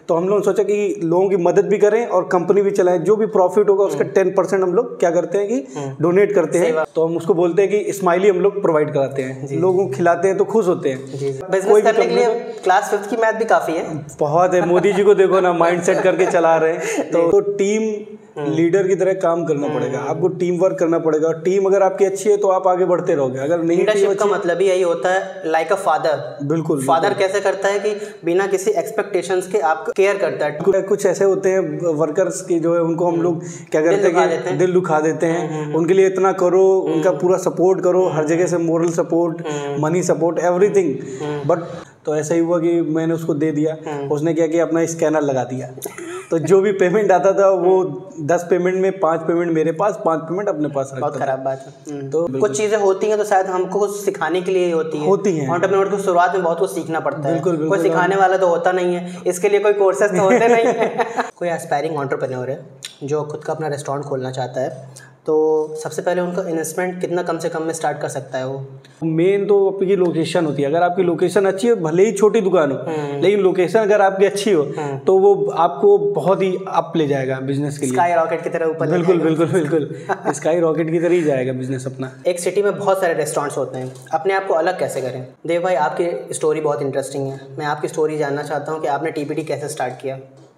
तो हम लोगों ने सोचा कि लोगों की मदद भी करें और कंपनी भी चलाएं, जो भी प्रॉफिट होगा उसका 10% हम लोग क्या करते हैं कि डोनेट करते हैं। तो हम उसको बोलते हैं कि स्माइली हम लोग प्रोवाइड कराते हैं, लोगों को खिलाते हैं तो खुश होते हैं। बिजनेस करने के लिए क्लास 5th की मैथ भी काफ़ी है, बहुत है। मोदी जी को देखो ना, माइंड सेट करके चला रहे हैं। तो टीम लीडर की तरह काम करना पड़ेगा, आपको टीम वर्क करना पड़ेगा। टीम अगर आपकी अच्छी है तो आप आगे बढ़ते रहोगे, अगर नहीं लीडरशिप का मतलब ही यही होता है, लाइक अ फादर। बिल्कुल, फादर कैसे करता है कि बिना किसी एक्सपेक्टेशंस के आपको केयर करता है। कुछ ऐसे होते हैं वर्कर्स की जो है उनको हम लोग क्या करते हैं कि दिल दुखा देते हैं, उनके लिए इतना करो, उनका पूरा सपोर्ट करो, हर जगह से moral support, money support, everything. But तो ऐसा ही हुआ कि मैंने उसको दे दिया, उसने क्या किया, अपना स्कैनर लगा दिया। तो जो भी पेमेंट आता था वो 10 पेमेंट में 5 पेमेंट मेरे पास, 5 पेमेंट अपने पास रखता था। बहुत खराब बात है। तो कुछ चीज़ें होती हैं तो शायद हमको कुछ सिखाने के लिए होती हैं। एंटरप्रेन्योर को शुरुआत में बहुत कुछ सीखना पड़ता है। बिल्कुल, कोई सिखाने वाला तो होता नहीं है, इसके लिए कोई कोर्सेज तो होते नहीं है। कोई एस्पायरिंग एंटरप्रेन्योर है जो खुद का अपना रेस्टोरेंट खोलना चाहता है, तो सबसे पहले उनका इन्वेस्टमेंट कितना कम से कम में स्टार्ट कर सकता है वो? मेन तो आपकी लोकेशन होती है। अगर आपकी लोकेशन अच्छी हो, भले ही छोटी दुकान हो, लेकिन लोकेशन अगर आपकी अच्छी हो तो वो आपको बहुत ही अप ले जाएगा बिजनेस के लिए, स्काई रॉकेट की तरह ऊपर। बिल्कुल बिल्कुल बिल्कुल स्काई रॉकेट की तरह ही जाएगा बिजनेस अपना। एक सिटी में बहुत सारे रेस्टोरेंट्स होते हैं, अपने आप को अलग कैसे करें? देव भाई, आपकी स्टोरी बहुत इंटरेस्टिंग है, मैं आपकी स्टोरी जानना चाहता हूँ कि आपने टीपीडी कैसे स्टार्ट किया?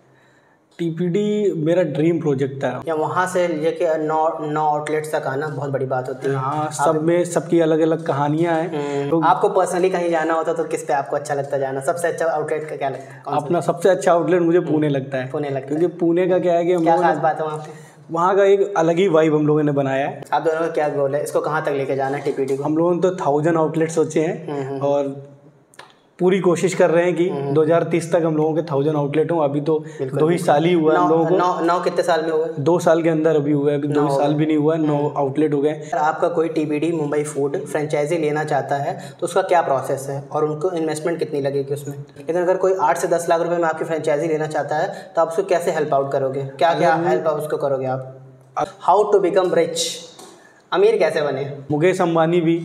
टीपीडी मेरा ड्रीम प्रोजेक्ट था। या वहाँ से लेके 9 आउटलेट्स तक आना बहुत बड़ी बात होती है। हाँ, सब में सबकी अलग अलग कहानियाँ हैं। तो आपको पर्सनली कहीं जाना होता तो किस पे आपको अच्छा लगता जाना? सबसे अच्छा आउटलेट का क्या लगता है? अपना सबसे अच्छा आउटलेट मुझे पुणे लगता है। पुणे लगता है, क्योंकि पुणे का क्या है कि क्या खास बात है वहाँ पे? वहाँ का एक अलग ही वाइब हम लोगों ने बनाया है। आप दोनों का क्या गोल है, इसको कहाँ तक लेके जाना है टीपीडी को? हम लोगों ने तो 1000 आउटलेट सोचे हैं और पूरी कोशिश कर रहे हैं कि 2030 तक हम लोगों के 1000 आउटलेट हों। अभी तो 2 ही साल ही हुआ है हम लोगों को। 9 कितने साल में हुए? 2 साल के अंदर अभी हुआ है, अभी 2 साल भी नहीं हुआ है, 9 आउटलेट हो गए। आपका कोई टीपीडी मुंबई फूड फ्रेंचाइजी लेना चाहता है तो उसका क्या प्रोसेस है और उनको इन्वेस्टमेंट कितनी लगेगी उसमें? लेकिन अगर कोई 8 से 10 लाख रुपए में आपकी फ्रेंचाइजी लेना चाहता है तो आप उसको कैसे हेल्प आउट करोगे? क्या क्या हेल्प आउट उसको करोगे आप? हाउ टू बिकम रिच, अमीर कैसे बने? मुकेश अंबानी भी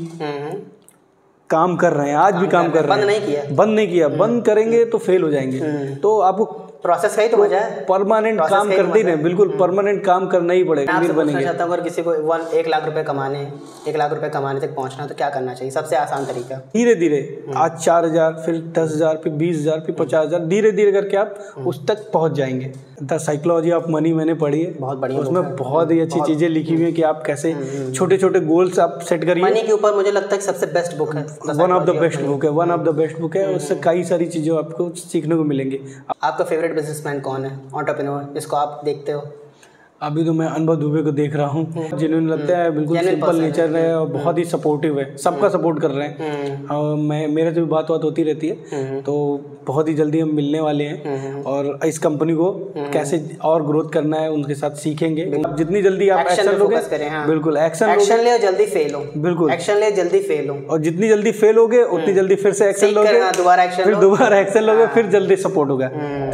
काम कर रहे हैं, आज भी काम कर रहे हैं। बंद नहीं किया। बंद करेंगे तो फेल हो जाएंगे। तो आपको प्रोसेस का ही तो मजा है, परमानेंट काम करते ही नहीं, बिल्कुल परमानेंट काम करना ही पड़ेगा। मैं पूछना चाहता हूँ, अगर किसी को 1 लाख रुपए कमाने 1 लाख रुपए कमाने तक पहुँचना तो क्या करना चाहिए? सबसे आसान तरीका? धीरे धीरे, आज 4000, फिर 10,000, फिर 20,000, फिर 50,000, धीरे धीरे करके आप उस तक पहुँच जाएंगे। द साइकोलॉजी ऑफ मनी मैंने पढ़ी है, बहुत बढ़िया। उसमें बहुत ही अच्छी चीजें लिखी हुई है कि आप कैसे छोटे छोटे गोल्स आप सेट करिए। मनी के ऊपर मुझे लगता है सबसे बेस्ट बुक है, one of the best book है, one of the best book है। उससे कई सारी चीजें आपको सीखने को मिलेंगी। आपका फेवरेट बिजनेसमैन कौन है, एंटरप्रेन्योर जिसको आप देखते हो? अभी तो मैं अनुभव दुबे को देख रहा हूँ, जिन्होंने लगता है बिल्कुल सिंपल नेचर है और बहुत ही सपोर्टिव है, सबका सपोर्ट कर रहे हैं। और मेरे से भी बात होती रहती है, तो बहुत ही जल्दी हम मिलने वाले हैं और इस कंपनी को कैसे और ग्रोथ करना है उनके साथ सीखेंगे। जितनी जल्दी आप एक्शन लोगे, बिल्कुल एक्शन ले, जल्दी फेल हो, बिल्कुल एक्शन ले, जल्दी फेल हो, और जितनी जल्दी फेल होगे उतनी जल्दी फिर से एक्शन लोगे, फिर दोबारा एक्शन लोगे, फिर जल्दी सपोर्ट होगा।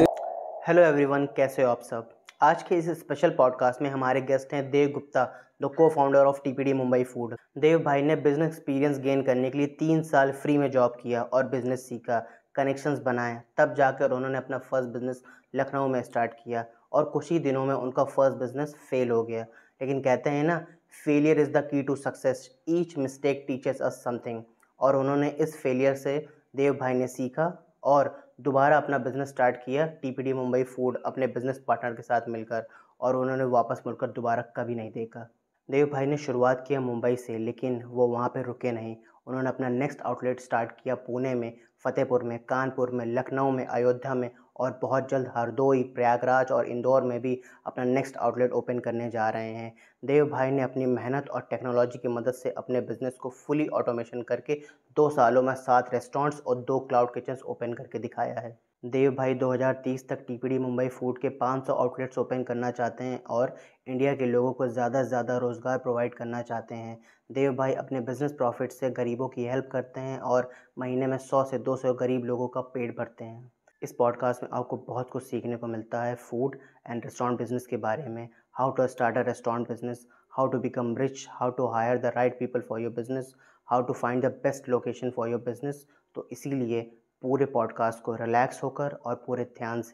हेलो एवरीवन, कैसे हो आप सब? आज के इस स्पेशल पॉडकास्ट में हमारे गेस्ट हैं Dev Gupta, the cofounder of TPD Mumbai food. Dev भाई ने बिजनेस एक्सपीरियंस गेन करने के लिए 3 साल फ्री में जॉब किया और बिजनेस सीखा, कनेक्शंस बनाए, तब जाकर उन्होंने अपना फर्स्ट बिजनेस लखनऊ में स्टार्ट किया और कुछ ही दिनों में उनका फर्स्ट बिजनेस फेल हो गया। लेकिन कहते हैं ना, failure is the key to success, each mistake teaches us something. और उन्होंने इस फेलियर से देव भाई ने सीखा और दोबारा अपना बिजनेस स्टार्ट किया, टीपीडी मुंबई फूड, अपने बिजनेस पार्टनर के साथ मिलकर, और उन्होंने वापस मुड़कर दोबारा कभी नहीं देखा। देव भाई ने शुरुआत किया मुंबई से, लेकिन वो वहाँ पे रुके नहीं। उन्होंने अपना नेक्स्ट आउटलेट स्टार्ट किया पुणे में, फतेहपुर में, कानपुर में, लखनऊ में, अयोध्या में, और बहुत जल्द हरदोई, प्रयागराज और इंदौर में भी अपना नेक्स्ट आउटलेट ओपन करने जा रहे हैं। देव भाई ने अपनी मेहनत और टेक्नोलॉजी की मदद से अपने बिजनेस को फुली ऑटोमेशन करके 2 सालों में 7 रेस्टोरेंट्स और 2 क्लाउड किचन्स ओपन करके दिखाया है। देव भाई 2030 तक टीपीडी मुंबई फूड के 500 आउटलेट्स ओपन करना चाहते हैं और इंडिया के लोगों को ज़्यादा से ज़्यादा रोज़गार प्रोवाइड करना चाहते हैं। देव भाई अपने बिजनेस प्रॉफिट से गरीबों की हेल्प करते हैं और महीने में 100 से 200 गरीब लोगों का पेट भरते हैं। इस पॉडकास्ट में आपको बहुत कुछ सीखने को मिलता है फूड एंड रेस्टोरेंट बिजनेस के बारे में, how to start a restaurant business, how to become rich, how to hire the right people for your business, how to find the best location for your business. तो इसीलिए पूरे podcast को relax होकर और पूरे ध्यान से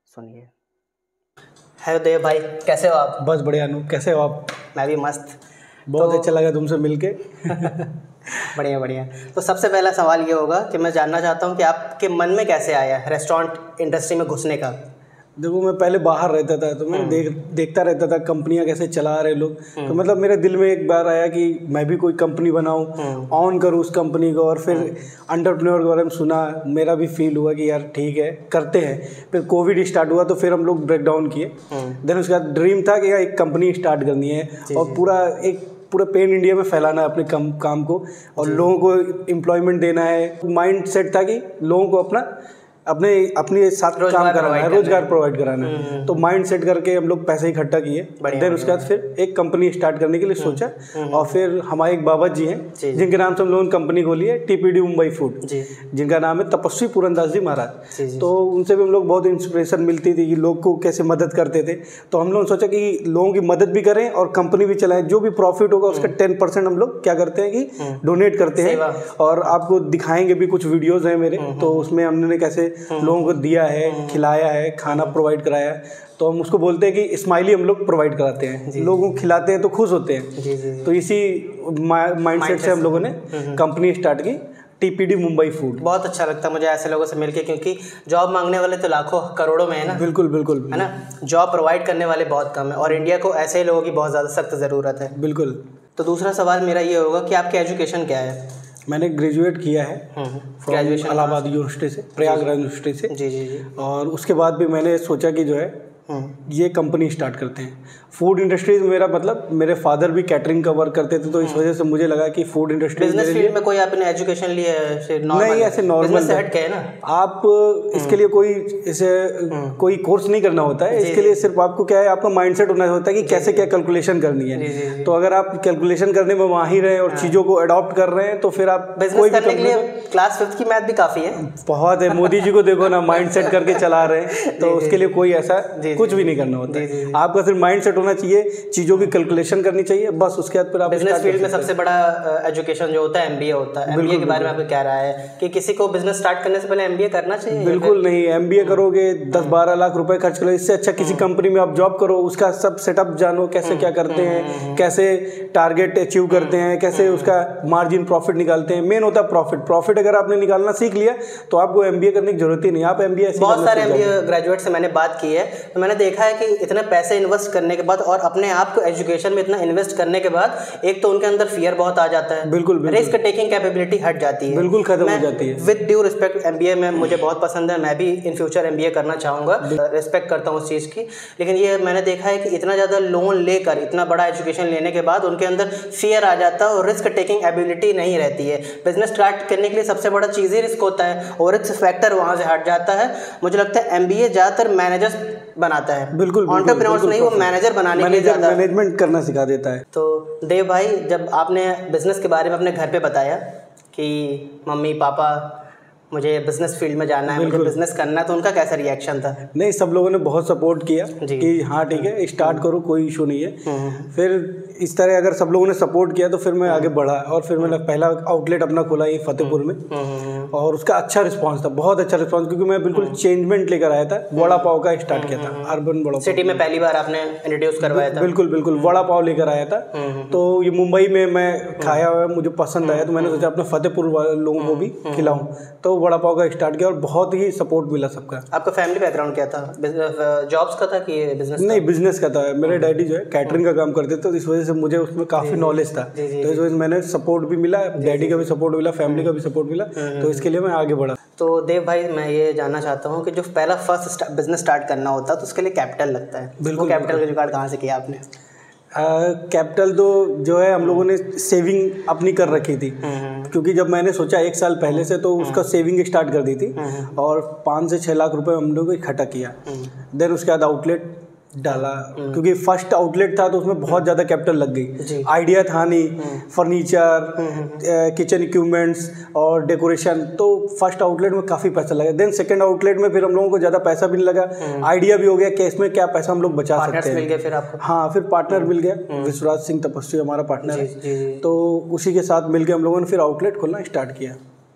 सुनिए। हेलो देव भाई, कैसे हो आप? बस बढ़िया अनूप, कैसे हो आप? मैं भी मस्त। बहुत अच्छा लगा तुमसे मिलके। बढ़िया बढ़िया। तो सबसे पहला सवाल ये होगा कि मैं जानना चाहता हूँ कि आपके मन में कैसे आया रेस्टोरेंट इंडस्ट्री में घुसने का? देखो, मैं पहले बाहर रहता था तो मैं देखता रहता था कंपनियां कैसे चला रहे लोग। तो मतलब मेरे दिल में एक बार आया कि मैं भी कोई कंपनी बनाऊं, ऑन करूं उस कंपनी को। और फिर एंटरप्रेन्योर के बारे में सुना, मेरा भी फील हुआ कि यार ठीक है करते हैं। फिर कोविड स्टार्ट हुआ तो फिर हम लोग ब्रेक डाउन किए। देन उसके बाद ड्रीम था कि यार एक कंपनी स्टार्ट करनी है और पूरा पेन इंडिया में फैलाना है अपने काम को, और लोगों को एम्प्लॉयमेंट देना है। माइंड सेट था कि लोगों को अपने साथ काम कराना है, रोजगार प्रोवाइड कराना है। तो माइंड सेट करके हम लोग पैसे इकट्ठा किए। देन उसके बाद फिर एक कंपनी स्टार्ट करने के लिए सोचा। और फिर हमारे एक बाबा जी हैं जिनके नाम से हम लोगों ने कंपनी खोली है, टीपीडी मुंबई फूड, जिनका नाम है तपस्वी पूरनदास जी महाराज। तो उनसे भी हम लोग बहुत इंस्पिरेशन मिलती थी कि लोग को कैसे मदद करते थे। तो हम लोगों ने सोचा कि लोगों की मदद भी करें और कंपनी भी चलाएं। जो भी प्रॉफिट होगा उसका 10% हम लोग क्या करते हैं कि डोनेट करते हैं। और आपको दिखाएंगे भी, कुछ वीडियोज हैं मेरे, तो उसमें हमने कैसे लोगों को दिया है, खिलाया है, खाना प्रोवाइड कराया है। तो हम उसको बोलते हैं कि स्माइली हम लोग प्रोवाइड कराते हैं, लोगों को खिलाते हैं तो खुश होते हैं। तो इसी माइंडसेट से हम लोगों ने कंपनी स्टार्ट की, टीपीडी मुंबई फूड। बहुत अच्छा लगता है मुझे ऐसे लोगों से मिलके, क्योंकि जॉब मांगने वाले तो लाखों करोड़ों में है ना। बिल्कुल बिल्कुल है ना, जॉब प्रोवाइड करने वाले बहुत कम है और इंडिया को ऐसे ही लोगों की बहुत ज़्यादा सख्त ज़रूरत है। बिल्कुल। तो दूसरा सवाल मेरा ये होगा कि आपकी एजुकेशन क्या है? मैंने ग्रेजुएट किया है ग्रेजुएशन इलाहाबाद यूनिवर्सिटी से, प्रयागराज यूनिवर्सिटी से। जी। और उसके बाद भी मैंने सोचा कि जो है ये कंपनी स्टार्ट करते हैं। फूड इंडस्ट्री मेरा मतलब, मेरे फादर भी कैटरिंग का वर्क करते थे, तो इस वजह से मुझे लगा कि फूड इंडस्ट्री बिजनेस फील्ड में कोई आपने एजुकेशन लिया है? नहीं, ऐसे नॉर्मल से हट के है ना। आप इसके लिए कोई कोर्स नहीं करना होता है। इसके लिए सिर्फ आपको क्या है, आपका माइंडसेट होना होता है कि कैसे क्या कैलकुलेशन करनी है। तो अगर आप कैलकुलेशन करने में माहिर हैं और चीज़ों को अडॉप्ट कर रहे हैं तो फिर आप बिजनेस करने के लिए क्लास 5th की मैथ भी काफ़ी है। बहुत है, मोदी जी को देखो ना, माइंडसेट करके चला रहे हैं। तो उसके लिए कोई ऐसा कुछ भी नहीं करना होता है। आपका सिर्फ माइंडसेट होना चाहिए, चीज़ों की कैलकुलेशन करनी चाहिए, बस। उसके बाद फिर आप बिजनेस फील्ड में सबसे बड़ा एजुकेशन जो होता है एमबीए होता है। एमबीए के बारे में आपको क्या राय है कि किसी को बिजनेस स्टार्ट करने से पहले एमबीए करना चाहिए? बिल्कुल नहीं। एमबीए करोगे 10-12 लाख रुपए खर्च करो, इससे अच्छा किसी कंपनी में आप जॉब करो, उसका सब सेटअप जानो, कैसे क्या करते हैं, कैसे टारगेट अचीव करते हैं, कैसे उसका मार्जिन प्रॉफिट निकालते हैं। मेन होता है प्रॉफिट अगर आपने निकालना सीख लिया तो आपको एमबीए करने की जरूरत ही नहीं। आप एमबीए बहुत सारे एमबीए ग्रेजुएट से मैंने बात की है, तो मैंने देखा है कि इतने पैसे इन्वेस्ट करने के बाद और अपने आप को एजुकेशन में इतना इन्वेस्ट करने के बाद एक तो उनके अंदर फियर बहुत आ जाता है। बिल्कुल। रिस्क टेकिंग कैपेबिलिटी हट जाती है, बिल्कुल खत्म हो जाती है। विद ड्यू रिस्पेक्ट, एमबीए में मुझे बहुत पसंद है, मैं भी इन फ्यूचर एमबीए करना चाहूँगा, रिस्पेक्ट करता हूँ उस चीज़ की। लेकिन ये मैंने देखा है कि इतना ज़्यादा लोन लेकर इतना बड़ा एजुकेशन लेने के बाद उनके अंदर फियर आ जाता है और रिस्क टेकिंग एबिलिटी नहीं रहती है। बिजनेस स्टार्ट करने के लिए सबसे बड़ा चीज़ ही रिस्क होता है और रिस्क फैक्टर वहाँ से हट जाता है। मुझे लगता है एमबीए ज़्यादातर मैनेजर्स बनाता है। बिल्कुल। एंटरप्रेन्योर्स नहीं, वो मैनेजर बनाने के लिए ज़्यादा मैनेजमेंट करना सिखा देता है। तो देव भाई, जब आपने बिजनेस के बारे में अपने घर पे बताया कि मम्मी पापा मुझे बिजनेस फील्ड में जाना है, मुझे बिजनेस करना है, तो उनका कैसा रिएक्शन था? नहीं, सब लोगों ने बहुत सपोर्ट किया कि हाँ ठीक है स्टार्ट करो, कोई इशू नहीं है। फिर इस तरह अगर सब लोगों ने सपोर्ट किया तो फिर मैं आगे बढ़ा और फिर मैंने पहला आउटलेट अपना खोला ये फतेहपुर में। और उसका अच्छा रिस्पांस था, बहुत अच्छा रिस्पांस, क्योंकि मैं बिल्कुल चेंजमेंट लेकर आया था। वड़ा पाव का स्टार्ट किया था, अर्बन वड़ा पाव। सिटी में पहली बार आपने इंट्रोड्यूस करवाया था? बिल्कुल वड़ा पाव लेकर आया था। तो ये मुंबई में मैं खाया हुआ, मुझे पसंद आया, तो मैंने सोचा अपने फतेहपुर लोगों को भी खिलाऊं। तो वड़ा पाव का स्टार्ट किया और बहुत ही सपोर्ट मिला सबका। आपका फैमिली बैकग्राउंड क्या था? जॉब्स का था कि बिजनेस? नहीं, बिजनेस का था। मेरे डैडी जो है कैटरिंग का काम करते थे, तो इस वजह से मुझे उसमें काफ़ी नॉलेज था। तो इस वजह से मैंने सपोर्ट भी मिला, डैडी का भी सपोर्ट मिला, फैमिली का भी सपोर्ट मिला, तो इसके लिए मैं आगे बढ़ा। तो देव भाई, मैं ये जानना चाहता हूँ कि जो पहला फर्स्ट बिजनेस स्टार्ट करना होता है तो उसके लिए कैपिटल लगता है। बिल्कुल। कैपिटल का जुगाड़ कहाँ से किया आपने? कैपिटल तो जो है हम लोगों ने सेविंग अपनी कर रखी थी, क्योंकि जब मैंने सोचा 1 साल पहले से, तो उसका सेविंग स्टार्ट कर दी थी और 5 से 6 लाख रुपए हम लोगों को इकट्ठा किया। देन उसके बाद आउटलेट डाला, क्योंकि फर्स्ट आउटलेट था तो उसमें बहुत ज़्यादा कैपिटल लग गई। आइडिया था नहीं, फर्नीचर, किचन इक्विपमेंट्स और डेकोरेशन, तो फर्स्ट आउटलेट में काफ़ी पैसा लगा। देन सेकंड आउटलेट में फिर हम लोगों को ज़्यादा पैसा भी नहीं लगा, आइडिया भी हो गया कि इसमें क्या पैसा हम लोग बचा सकते हैं। मिल गया फिर आपको? हाँ, फिर पार्टनर मिल गया, विश्वराज सिंह तपस्वी हमारा पार्टनर है। तो उसी के साथ मिल के हम लोगों ने फिर आउटलेट खोलना स्टार्ट किया।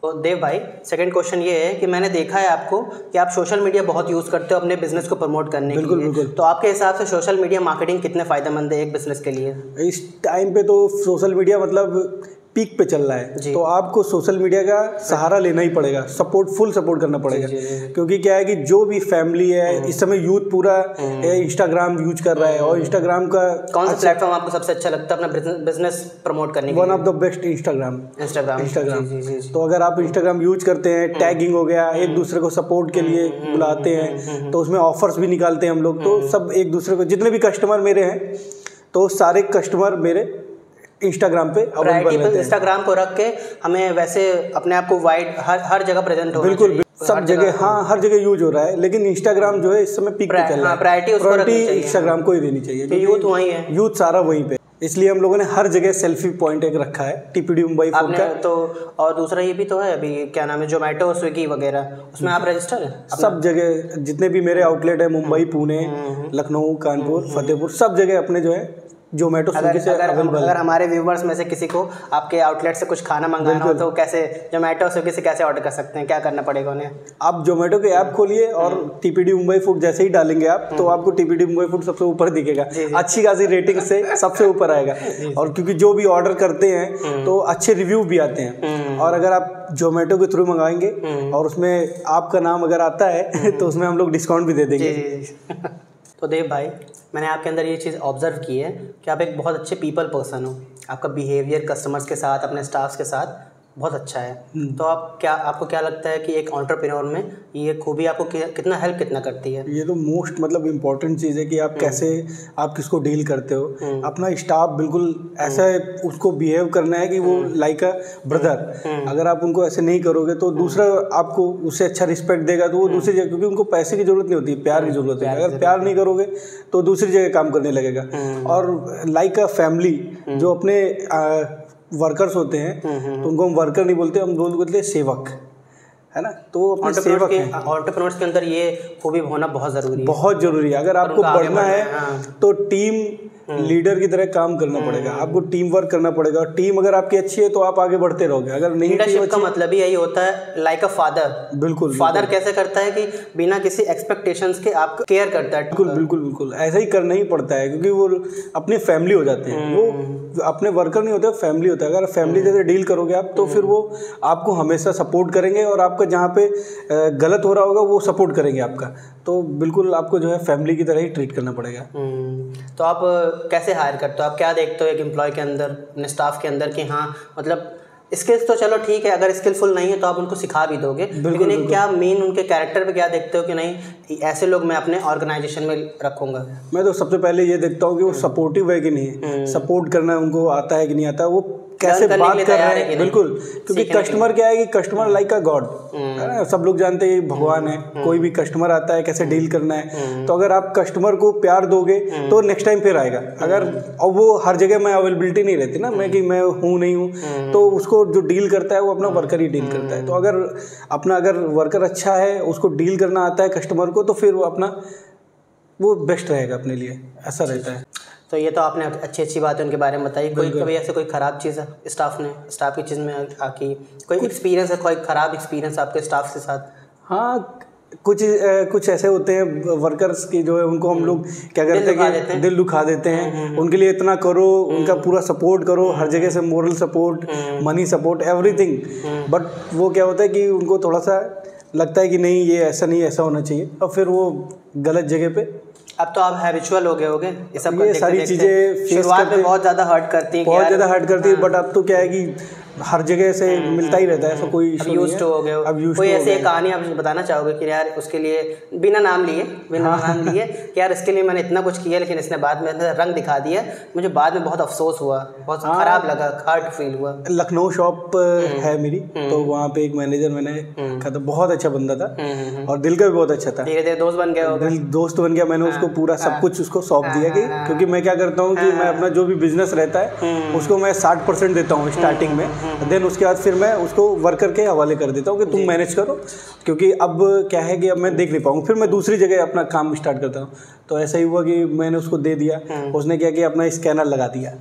तो देव भाई, सेकंड क्वेश्चन ये है कि मैंने देखा है आपको कि आप सोशल मीडिया बहुत यूज़ करते हो अपने बिजनेस को प्रमोट करने के लिए। बिल्कुल। तो आपके हिसाब से सोशल मीडिया मार्केटिंग कितने फ़ायदेमंद है एक बिजनेस के लिए? इस टाइम पे तो सोशल मीडिया मतलब पीक पे चल रहा है, तो आपको सोशल मीडिया का सहारा लेना ही पड़ेगा, फुल सपोर्ट करना पड़ेगा। क्योंकि क्या है कि जो भी फैमिली है इस समय यूथ पूरा इंस्टाग्राम यूज कर रहा है, और इंस्टाग्राम का कौन सा प्लेटफॉर्म आपको सबसे अच्छा लगता है अपना बिजनेस प्रमोट करने के लिए? One of the best Instagram. Instagram. तो अगर आप इंस्टाग्राम यूज करते हैं, टैगिंग हो गया, एक दूसरे को सपोर्ट के लिए बुलाते हैं, तो उसमें ऑफर्स भी निकालते हैं हम लोग। तो सब एक दूसरे को, जितने भी कस्टमर मेरे हैं, तो सारे कस्टमर मेरे इंस्टाग्राम पे अवेलेबल रहते हैं। इंस्टाग्राम को रख के हमें वैसे अपने आप को वाइड हर जगह प्रेजेंट हो। बिल्कुल, सब जगह, हाँ, हर जगह यूज हो रहा है, लेकिन इंस्टाग्राम जो है इस समय पीक पे चल रहा है। प्रायोरिटी इंस्टाग्राम को ही देनी चाहिए। यूथ वहीं है, यूथ सारा वहीं पे, इसलिए हम लोगों ने हर जगह सेल्फी पॉइंट एक रखा है टीपीडी मुंबई फूड का। तो और दूसरा ये भी तो है, अभी क्या नाम है, जोमेटो, स्विगी वगैरह, उसमें आप रजिस्टर है? सब जगह जितने भी मेरे आउटलेट है, मुंबई, पुणे, लखनऊ, कानपुर, फतेहपुर, सब जगह अपने जो है जोमेटो, स्विगी से अवेलेबल। अगर हमारे व्यूवर्स में से किसी को आपके आउटलेट से कुछ खाना मंगाना हो तो कैसे, जोमेटो, स्विगी से कैसे ऑर्डर कर सकते हैं? क्या करना पड़ेगा उन्हें? आप जोमेटो के ऐप खोलिए और टीपीडी मुंबई फूड जैसे ही डालेंगे आप, तो आपको टीपीडी मुंबई फूड सबसे ऊपर दिखेगा, अच्छी खासी रेटिंग से सबसे ऊपर आएगा। और क्योंकि जो भी ऑर्डर करते हैं तो अच्छे रिव्यू भी आते हैं। और अगर आप जोमेटो के थ्रू मंगाएंगे और उसमें आपका नाम अगर आता है तो उसमें हम लोग डिस्काउंट भी दे देंगे। तो देव भाई, मैंने आपके अंदर ये चीज़ ऑब्जर्व की है कि आप एक बहुत अच्छे पीपल पर्सन हो। आपका बिहेवियर कस्टमर्स के साथ, अपने स्टाफ्स के साथ बहुत अच्छा है। तो आपको क्या लगता है कि एक एंटरप्रेन्योर में ये खूबी आपको कितना करती है? ये तो मोस्ट मतलब इम्पोर्टेंट चीज़ है कि आप कैसे, आप किसको डील करते हो। अपना स्टाफ बिल्कुल ऐसा उसको बिहेव करना है कि वो लाइक अ ब्रदर। अगर आप उनको ऐसे नहीं करोगे तो दूसरा आपको उससे अच्छा रिस्पेक्ट देगा, तो वो दूसरी जगह, क्योंकि उनको पैसे की जरूरत नहीं होती, प्यार की जरूरत है। अगर प्यार नहीं करोगे तो दूसरी जगह काम करने लगेगा। और लाइक अ फैमिली, जो अपने वर्कर्स होते हैं, तो उनको हम वर्कर नहीं बोलते, हम बोलते हैं सेवक, है ना। तो अपने सेवक हैं। एंटरप्रेन्योर्स के अंदर ये खूबी होना बहुत ज़रूरी है, बहुत ज़रूरी है। अगर आपको बढ़ना है तो टीम लीडर की तरह काम करना पड़ेगा, आपको टीम वर्क करना पड़ेगा। और टीम अगर आपकी अच्छी है तो आप आगे बढ़ते रहोगे। अगर नहीं, लीडरशिप का मतलब ही यही होता है, लाइक अ फादर। बिल्कुल, फादर कैसे करता है कि बिना किसी एक्सपेक्टेशंस के आपको केयर करता है। बिल्कुल ऐसा ही करना ही पड़ता है, क्योंकि वो अपनी फैमिली हो जाते हैं। वो अपने वर्कर नहीं होते, फैमिली होता है। अगर फैमिली जैसे डील करोगे आप, तो फिर वो आपको हमेशा सपोर्ट करेंगे, और आपका जहाँ पे गलत हो रहा होगा वो सपोर्ट करेंगे आपका। तो बिल्कुल आपको जो है फैमिली की तरह ही ट्रीट करना पड़ेगा। तो आप कैसे हायर करते हो? आप क्या देखते हो एक एम्प्लॉय के अंदर, अपने स्टाफ के अंदर, कि हाँ मतलब स्किल्स तो चलो ठीक है, अगर स्किलफुल नहीं है तो आप उनको सिखा भी दोगे, लेकिन एक क्या मेन उनके कैरेक्टर पे क्या देखते हो कि नहीं ऐसे लोग मैं अपने ऑर्गेनाइजेशन में रखूंगा? मैं तो सबसे पहले ये देखता हूँ कि वो सपोर्टिव है कि नहीं, सपोर्ट करना उनको आता है कि नहीं आता है, वो कैसे बात कर रहे हैं। बिल्कुल, क्योंकि कस्टमर क्या है कि कस्टमर लाइक अ गॉड है ना। सब लोग जानते हैं भगवान है। कोई भी कस्टमर आता है, कैसे डील करना है। तो अगर आप कस्टमर को प्यार दोगे तो नेक्स्ट टाइम फिर आएगा। अगर और वो हर जगह में अवेलेबिलिटी नहीं रहती ना, मैं कि मैं हूँ नहीं हूँ, तो उसको जो डील करता है वो अपना वर्कर ही डील करता है। तो अगर वर्कर अच्छा है, उसको डील करना आता है कस्टमर को, तो फिर वो बेस्ट रहेगा अपने लिए, ऐसा रहता है। तो ये तो आपने अच्छी बातें उनके बारे में बताई। कोई कभी ऐसे कोई ख़राब चीज़ है स्टाफ की चीज़ में आकी, कोई एक्सपीरियंस है, कोई ख़राब एक्सपीरियंस आपके स्टाफ के साथ? हाँ, कुछ ऐसे होते हैं वर्कर्स की, जो है उनको हम लोग क्या करते हैं कि दिल दुखा देते हैं। उनके लिए इतना करो, उनका पूरा सपोर्ट करो, हर जगह से moral support, money support, everything. But वो क्या होता है कि उनको थोड़ा सा लगता है कि नहीं ये ऐसा नहीं, ऐसा होना चाहिए, और फिर वो गलत जगह पे। अब तो आप हैबिचुअल हो गए होगे ये सब, ये सारी चीज़ें शुरुआत में बहुत ज़्यादा हर्ट करती है, बहुत ज़्यादा हर्ट करती है। बट अब तो क्या है कि हर जगह से मिलता ही रहता है, ऐसा कोई इशू नहीं है। हो गए हो। कोई ऐसी कहानी आप बताना चाहोगे कि यार उसके लिए बिना नाम लिए कि यार इसके लिए मैंने इतना कुछ किया, लेकिन इसने बाद में रंग दिखा दिया, मुझे बाद में बहुत अफसोस हुआ, बहुत खराब लगा, हर्ट फील हुआ? लखनऊ शॉप है मेरी, तो वहाँ पे एक मैनेजर मैंने रखा था, बहुत अच्छा बंदा था और दिल का भी बहुत अच्छा था। धीरे धीरे दोस्त बन गया, दोस्त बन गया। मैंने उसको पूरा सब कुछ उसको सौंप दिया, क्योंकि मैं क्या करता हूँ कि मैं अपना जो भी बिजनेस रहता है उसको मैं 60% देता हूँ स्टार्टिंग में, देन उसके बाद फिर मैं उसको वर्कर के हवाले कर देता हूँ कि तुम मैनेज करो, क्योंकि अब क्या है कि अब मैं देख नहीं पाऊँगा, फिर मैं दूसरी जगह अपना काम स्टार्ट करता हूँ। तो ऐसा ही हुआ कि मैंने उसको दे दिया, उसने क्या किया अपना स्कैनर लगा दिया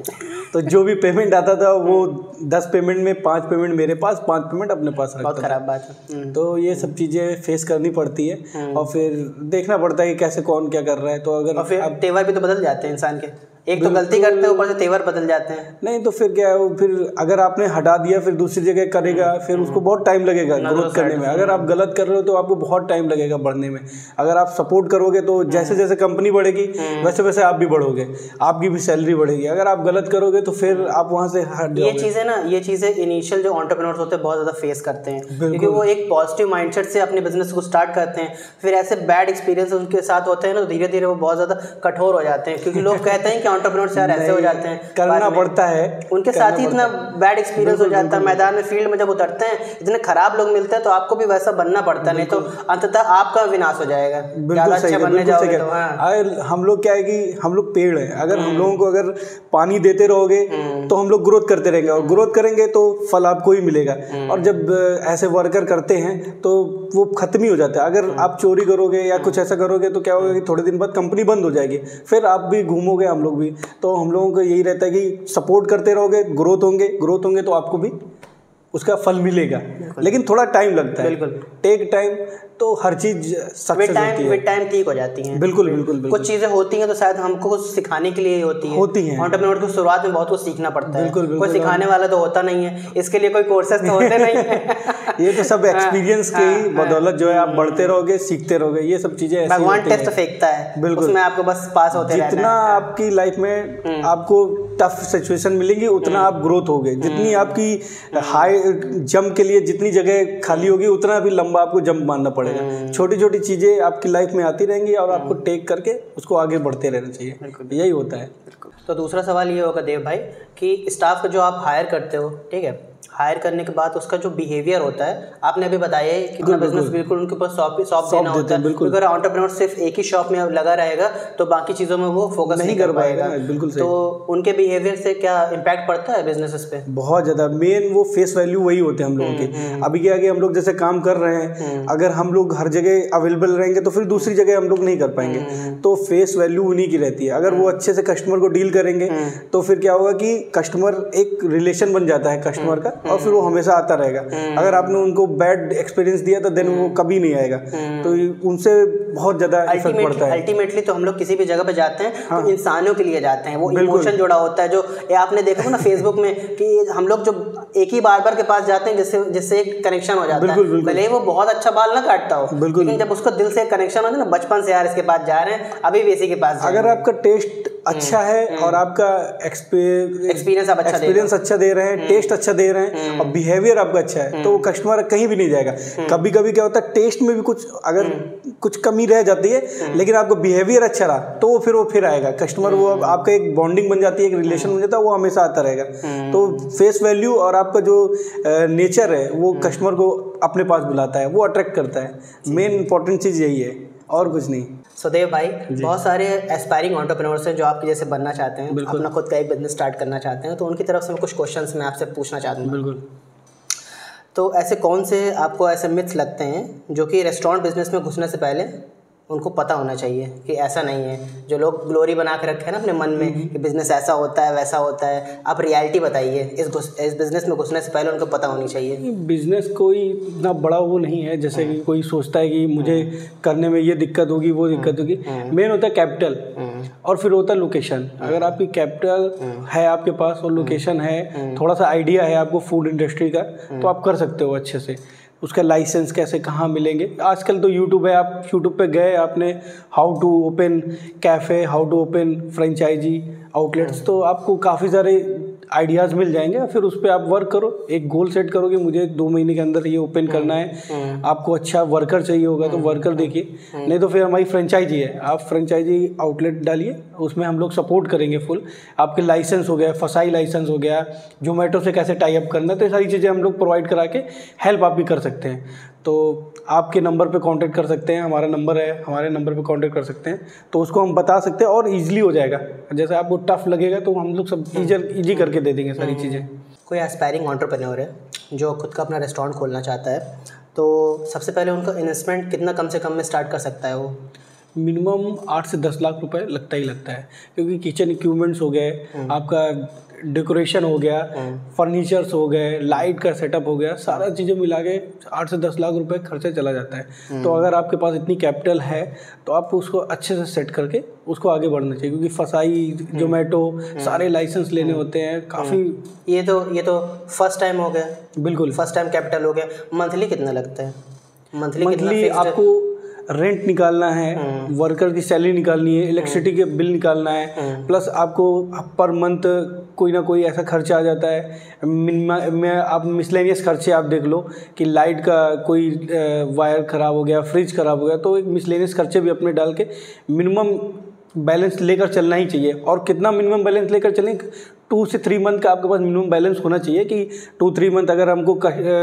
तो जो भी पेमेंट आता था वो 10 पेमेंट में 5 पेमेंट मेरे पास, 5 पेमेंट अपने पास रखता था। बहुत खराब बात है। तो ये सब चीज़ें फेस करनी पड़ती है और फिर देखना पड़ता है कि कैसे कौन क्या कर रहा है। तो अगर फिर अब तेवर भी तो बदल जाते हैं इंसान के, एक तो गलती करते हैं ऊपर से तेवर बदल जाते हैं। नहीं तो फिर क्या है, वो फिर अगर आपने हटा दिया फिर दूसरी जगह करेगा, फिर उसको बहुत टाइम लगेगा ग्रोथ करने में। अगर आप गलत कर रहे हो तो आपको बहुत टाइम लगेगा बढ़ने में। अगर आप सपोर्ट करोगे तो जैसे जैसे कंपनी बढ़ेगी वैसे वैसे आप भी बढ़ोगे, आपकी भी सैलरी बढ़ेगी। अगर आप गलत करोगे तो फिर आप वहाँ से हट जाओगे। ये चीज़ें इनिशियल जो एंटरप्रेन्योर्स होते हैं बहुत ज़्यादा फेस करते हैं, क्योंकि वो एक पॉजिटिव माइंडसेट से अपने बिजनेस को स्टार्ट करते हैं, फिर ऐसे बैड एक्सपीरियंस उनके साथ होते हैं ना, तो धीरे धीरे वो बहुत ज़्यादा कठोर हो जाते हैं। क्योंकि लोग कहते हैं कि एंटरप्रेन्योर्स यार ऐसे हो जाते हैं, करना पड़ता है, उनके साथ ही इतना बैड एक्सपीरियंस हो जाता है। मैदान में फील्ड में जब उतरते हैं इतने खराब लोग मिलते हैं तो आपको भी वैसा बनना पड़ता है, नहीं तो अंततः आपका विनाश हो जाएगा। बिल्कुल सही है। अगर हम लोग क्या है कि हम लोग पेड़ हैं, अगर हम लोगों को अगर पानी देते रहोगे तो हम लोग ग्रोथ करते रहेंगे, और ग्रोथ करेंगे तो फल आपको ही मिलेगा। और जब ऐसे वर्कर करते हैं तो वो खत्म ही हो जाता है। अगर आप चोरी करोगे या कुछ ऐसा करोगे तो क्या होगा कि थोड़े दिन बाद कंपनी बंद हो जाएगी, फिर आप भी घूमोगे, हम लोग भी। तो हम लोगों को यही रहता है कि सपोर्ट करते रहोगे, ग्रोथ होंगे तो आपको भी उसका फल मिलेगा, लेकिन थोड़ा टाइम लगता है। बिल्कुल टेक टाइम, तो हर चीज सक्सेस होती है, विद टाइम ठीक हो जाती हैं। बिल्कुल। कुछ चीजें होती हैं तो शायद हमको कुछ सिखाने के लिए होती हैं। एंटरप्रेन्योर को शुरुआत में बहुत कुछ सीखना पड़ता है। कोई सिखाने वाला तो होता नहीं है, इसके लिए कोई कोर्सेज तो होते नहीं है। ये तो सब एक्सपीरियंस के ही बदौलत जो है आप बढ़ते रहोगे, सीखते रहोगे। ये सब चीजें भगवान टेस्ट फेंकता है, बिल्कुल, उसमें आपको बस पास होते रहना है। जितना आपकी लाइफ में आपको टफ सिचुएशन मिलेंगी उतना आप ग्रोथ होगे। जितनी आपकी हाई जंप के लिए जितनी जगह खाली होगी उतना भी लंबा आपको जंप मारना पड़ेगा। छोटी छोटी चीज़ें आपकी लाइफ में आती रहेंगी और आपको टेक करके उसको आगे बढ़ते रहना चाहिए। यही होता है। तो दूसरा सवाल ये होगा देव भाई कि स्टाफ को जो आप हायर करते हो, ठीक है, हायर करने के बाद उसका जो बिहेवियर होता है, आपने अभी बताया है कि बिजनेस बिल्कुल उनके ऊपर सौंप देना होता है। अगर एंटरप्रेन्योर सिर्फ एक ही शॉप में लगा रहेगा तो बाकी चीज़ों में वो फोकस नहीं कर पाएगा। बिल्कुल सही। तो उनके बिहेवियर से क्या इम्पैक्ट पड़ता है बिजनेसेस पे? बहुत ज़्यादा। मेन वो फेस वैल्यू वही होते हैं हम लोगों के। अभी क्या कि हम लोग जैसे काम कर रहे हैं, अगर हम लोग हर जगह अवेलेबल रहेंगे तो फिर दूसरी जगह हम लोग नहीं कर पाएंगे। तो फेस वैल्यू उन्हीं की रहती है। अगर वो अच्छे से कस्टमर को डील करेंगे तो फिर क्या होगा कि कस्टमर एक रिलेशन बन जाता है कस्टमर का, और फिर वो हमेशा आता रहेगा। अगर आपने उनको बैड एक्सपीरियंस दिया तो देन वो कभी नहीं आएगा। तो उनसे बहुत ज्यादा इफेक्ट पड़ता है। अल्टीमेटली तो हम लोग किसी भी जगह पे जाते हैं तो इंसानों के लिए जाते हैं, वो इमोशन जुड़ा होता है। जो आपने देखा ना फेसबुक में कि हम लोग जो एक ही बार के पास जाते हैं जिससे एक कनेक्शन हो जाता है, भले वो बहुत अच्छा बाल ना काटता हो, लेकिन जब उसको दिल से कनेक्शन होता है ना, बचपन से यार इसके पास जा रहे हैं, अभी भी इसी के पास। अगर आपका टेस्ट अच्छा है और आपका एक्सपीरियंस अच्छा दे रहे हैं, टेस्ट अच्छा दे रहे हैं और बिहेवियर आपका अच्छा है, तो कस्टमर कहीं भी नहीं जाएगा। कभी कभी क्या होता है टेस्ट में भी कुछ कमी रह जाती है, लेकिन आपका बिहेवियर अच्छा रहा तो वो फिर आएगा कस्टमर। वो आपका एक बॉन्डिंग बन जाती है, एक रिलेशन बन जाता है, वो हमेशा आता रहेगा। तो फेस वैल्यू और आपका जो नेचर है वो कस्टमर को अपने पास बुलाता है, वो अट्रैक्ट करता है। मेन इंपॉर्टेंट चीज़ यही है और कुछ नहीं। सुदेव भाई, बहुत सारे एस्पायरिंग एंटरप्रेन्योर्स हैं जो आपके जैसे बनना चाहते हैं, अपना खुद का एक बिजनेस स्टार्ट करना चाहते हैं, तो उनकी तरफ से मैं कुछ क्वेश्चंस मैं आपसे पूछना चाहता हूँ। बिल्कुल। तो ऐसे कौन से आपको ऐसे मिथ्स लगते हैं जो कि रेस्टोरेंट बिजनेस में घुसने से पहले उनको पता होना चाहिए कि ऐसा नहीं है? जो लोग ग्लोरी बना के रखे हैं ना अपने मन में कि बिजनेस ऐसा होता है वैसा होता है, आप रियलिटी बताइए। इस बिजनेस में घुसने से पहले उनको पता होनी चाहिए। बिजनेस कोई इतना बड़ा वो नहीं है जैसे कि कोई सोचता है कि मुझे करने में ये दिक्कत होगी वो दिक्कत होगी। मेन होता है कैपिटल और फिर होता है लोकेशन। अगर आपकी कैपिटल है आपके पास और लोकेशन है, थोड़ा सा आइडिया है आपको फूड इंडस्ट्री का, तो आप कर सकते हो अच्छे से। उसका लाइसेंस कैसे कहाँ मिलेंगे, आजकल तो यूट्यूब है, आप यूट्यूब पे गए, आपने how to open cafe, how to open franchisee outlets, तो आपको काफ़ी सारे आइडियाज़ मिल जाएंगे। फिर उस पर आप वर्क करो, एक गोल सेट करो कि मुझे 2 महीने के अंदर ये ओपन करना है। आपको अच्छा वर्कर चाहिए होगा तो वर्कर देखिए, नहीं तो फिर हमारी फ्रेंचाइजी है, आप फ्रेंचाइजी आउटलेट डालिए, उसमें हम लोग सपोर्ट करेंगे फुल। आपके लाइसेंस हो गया, फसाई लाइसेंस हो गया, जोमेटो से कैसे टाई अप करना है, तो ये सारी चीज़ें हम लोग प्रोवाइड करा के हेल्प आप भी कर सकते हैं। तो आपके नंबर पे कांटेक्ट कर सकते हैं, हमारा नंबर है, हमारे नंबर पे कांटेक्ट कर सकते हैं, तो उसको हम बता सकते हैं और इजीली हो जाएगा। जैसे आपको टफ लगेगा तो हम लोग सब इजी करके दे देंगे सारी चीज़ें। कोई एस्पायरिंग एंटरप्रेन्योर है जो खुद का अपना रेस्टोरेंट खोलना चाहता है, तो सबसे पहले उनका इन्वेस्टमेंट कितना कम से कम में स्टार्ट कर सकता है वो? मिनिमम 8 से 10 लाख रुपए लगता ही लगता है, क्योंकि किचन इक्विपमेंट्स हो गए, आपका डेकोरेशन हो गया, फर्नीचर्स हो गए, लाइट का सेटअप हो गया, सारा चीज़ें मिला के 8 से 10 लाख रुपए खर्चा चला जाता है। तो अगर आपके पास इतनी कैपिटल है तो आप उसको अच्छे से सेट करके उसको आगे बढ़ना चाहिए, क्योंकि फसाई, जोमेटो, सारे लाइसेंस लेने होते हैं काफ़ी। ये तो फर्स्ट टाइम हो गया। बिल्कुल, फर्स्ट टाइम कैपिटल हो गया। मंथली कितना लगता है? मंथली आपको रेंट निकालना है, वर्कर की सैलरी निकालनी है, इलेक्ट्रिसिटी के बिल निकालना है, प्लस आपको पर मंथ कोई ना कोई ऐसा खर्चा आ जाता है। में आप मिसलेनियस खर्चे आप देख लो कि लाइट का कोई वायर ख़राब हो गया, फ्रिज ख़राब हो गया, तो एक मिसलेनियस खर्चे भी अपने डाल के मिनिमम बैलेंस लेकर चलना ही चाहिए। और कितना मिनिमम बैलेंस लेकर चलें? 2 से 3 मंथ का आपके पास मिनिमम बैलेंस होना चाहिए कि 2-3 मंथ अगर हमको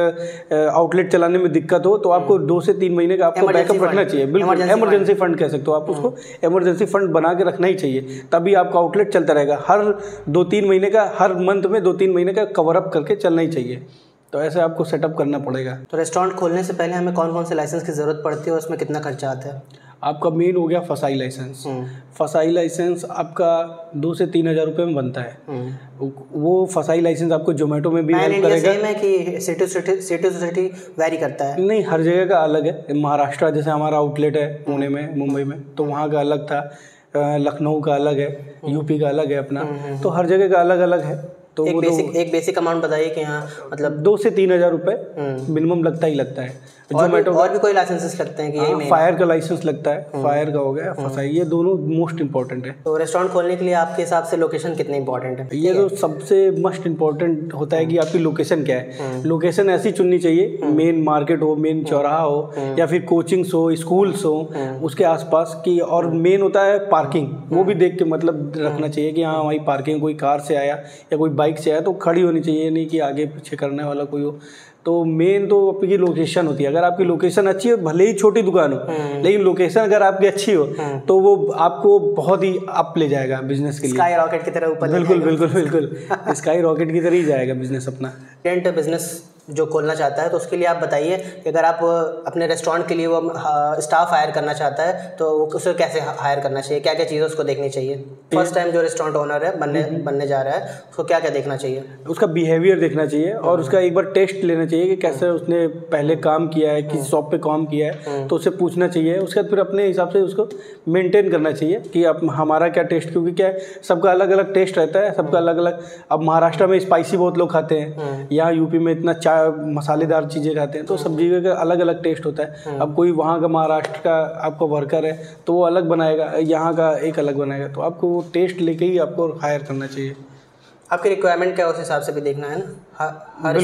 आउटलेट चलाने में दिक्कत हो तो आपको 2 से 3 महीने का आपको बैकअप रखना चाहिए। बिल्कुल, इमरजेंसी फंड कह सकते हो आप उसको, इमरजेंसी फंड बना के रखना ही चाहिए, तभी आपका आउटलेट चलता रहेगा। हर 2-3 महीने का, हर मंथ में 2-3 महीने का कवर अप करके चलना ही चाहिए। तो ऐसे आपको सेटअप करना पड़ेगा। तो रेस्टोरेंट खोलने से पहले हमें कौन कौन से लाइसेंस की ज़रूरत पड़ती है और उसमें कितना खर्चा आता है? आपका मेन हो गया फसाई लाइसेंस। फसाई लाइसेंस आपका 2 से 3 हज़ार रुपये में बनता है। वो फसाई लाइसेंस आपको जोमेटो में भी हेल्प करेगा। सेम है कि सिटी टू सिटी वैरी करता है? नहीं, हर जगह का अलग है। महाराष्ट्र जैसे हमारा आउटलेट है पुणे में, मुंबई में, तो वहाँ का अलग था। लखनऊ का अलग है, यूपी का अलग है अपना, तो हर जगह का अलग अलग है। तो एक बेसिक अमाउंट बताइए कि यहाँ मतलब 2 से 3 हज़ार रुपये मिनिमम लगता ही लगता है। जोमेटो और भी कोई लाइसेंसेस लगते हैं कि यही मेन? फायर का लाइसेंस लगता है, फायर का हो गया, फसाई, ये दोनों मोस्ट इंपॉर्टेंट है। तो रेस्टोरेंट खोलने के लिए आपके हिसाब से लोकेशन कितनी इंपॉर्टेंट है? ये तो सबसे मोस्ट इंपॉर्टेंट होता है कि आपकी लोकेशन क्या है। लोकेशन ऐसी चुननी चाहिए, मेन मार्केट हो, मेन चौराहा हो, या फिर कोचिंग्स हो, स्कूल्स हो उसके आसपास की। और मेन होता है पार्किंग, वो भी देख के मतलब रखना चाहिए कि हाँ वही पार्किंग, कोई कार से आया या कोई बाइक से आया तो खड़ी होनी चाहिए, नहीं कि आगे पीछे करने वाला कोई हो। तो मेन तो आपकी लोकेशन होती है। अगर आपकी लोकेशन अच्छी हो, भले ही छोटी दुकान हो, लेकिन लोकेशन अगर आपकी अच्छी हो तो वो आपको बहुत ही अप ले जाएगा बिजनेस के लिए, स्काई रॉकेट की तरह ऊपर। बिल्कुल बिल्कुल बिल्कुल, स्काई रॉकेट की तरह ही जाएगा बिजनेस अपना। टेंट बिजनेस जो खोलना चाहता है तो उसके लिए आप बताइए कि अगर आप अपने रेस्टोरेंट के लिए वो स्टाफ हायर करना चाहता है तो उसे कैसे हायर करना चाहिए, क्या क्या चीज़ें उसको देखनी चाहिए? फर्स्ट टाइम जो रेस्टोरेंट ओनर है बनने जा रहा है उसको क्या क्या देखना चाहिए? उसका बिहेवियर देखना चाहिए और उसका एक बार टेस्ट लेना चाहिए कि कैसे उसने पहले काम किया है, किस शॉप पे काम किया है, तो उसे पूछना चाहिए। उसके बाद फिर अपने हिसाब से उसको मेंटेन करना चाहिए कि अब हमारा क्या टेस्ट, क्योंकि क्या है सबका अलग अलग टेस्ट रहता है, सबका अलग अलग। अब महाराष्ट्र में स्पाइसी बहुत लोग खाते हैं, यहाँ यूपी में इतना मसालेदार चीज़ें खाते हैं, तो सब जगह का अलग अलग टेस्ट होता है। अब कोई वहाँ का महाराष्ट्र का आपका वर्कर है तो वो अलग बनाएगा, यहाँ का एक अलग बनाएगा, तो आपको वो टेस्ट लेके ही आपको हायर करना चाहिए। आपकी रिक्वायरमेंट क्या है उस हिसाब से भी देखना है ना। हर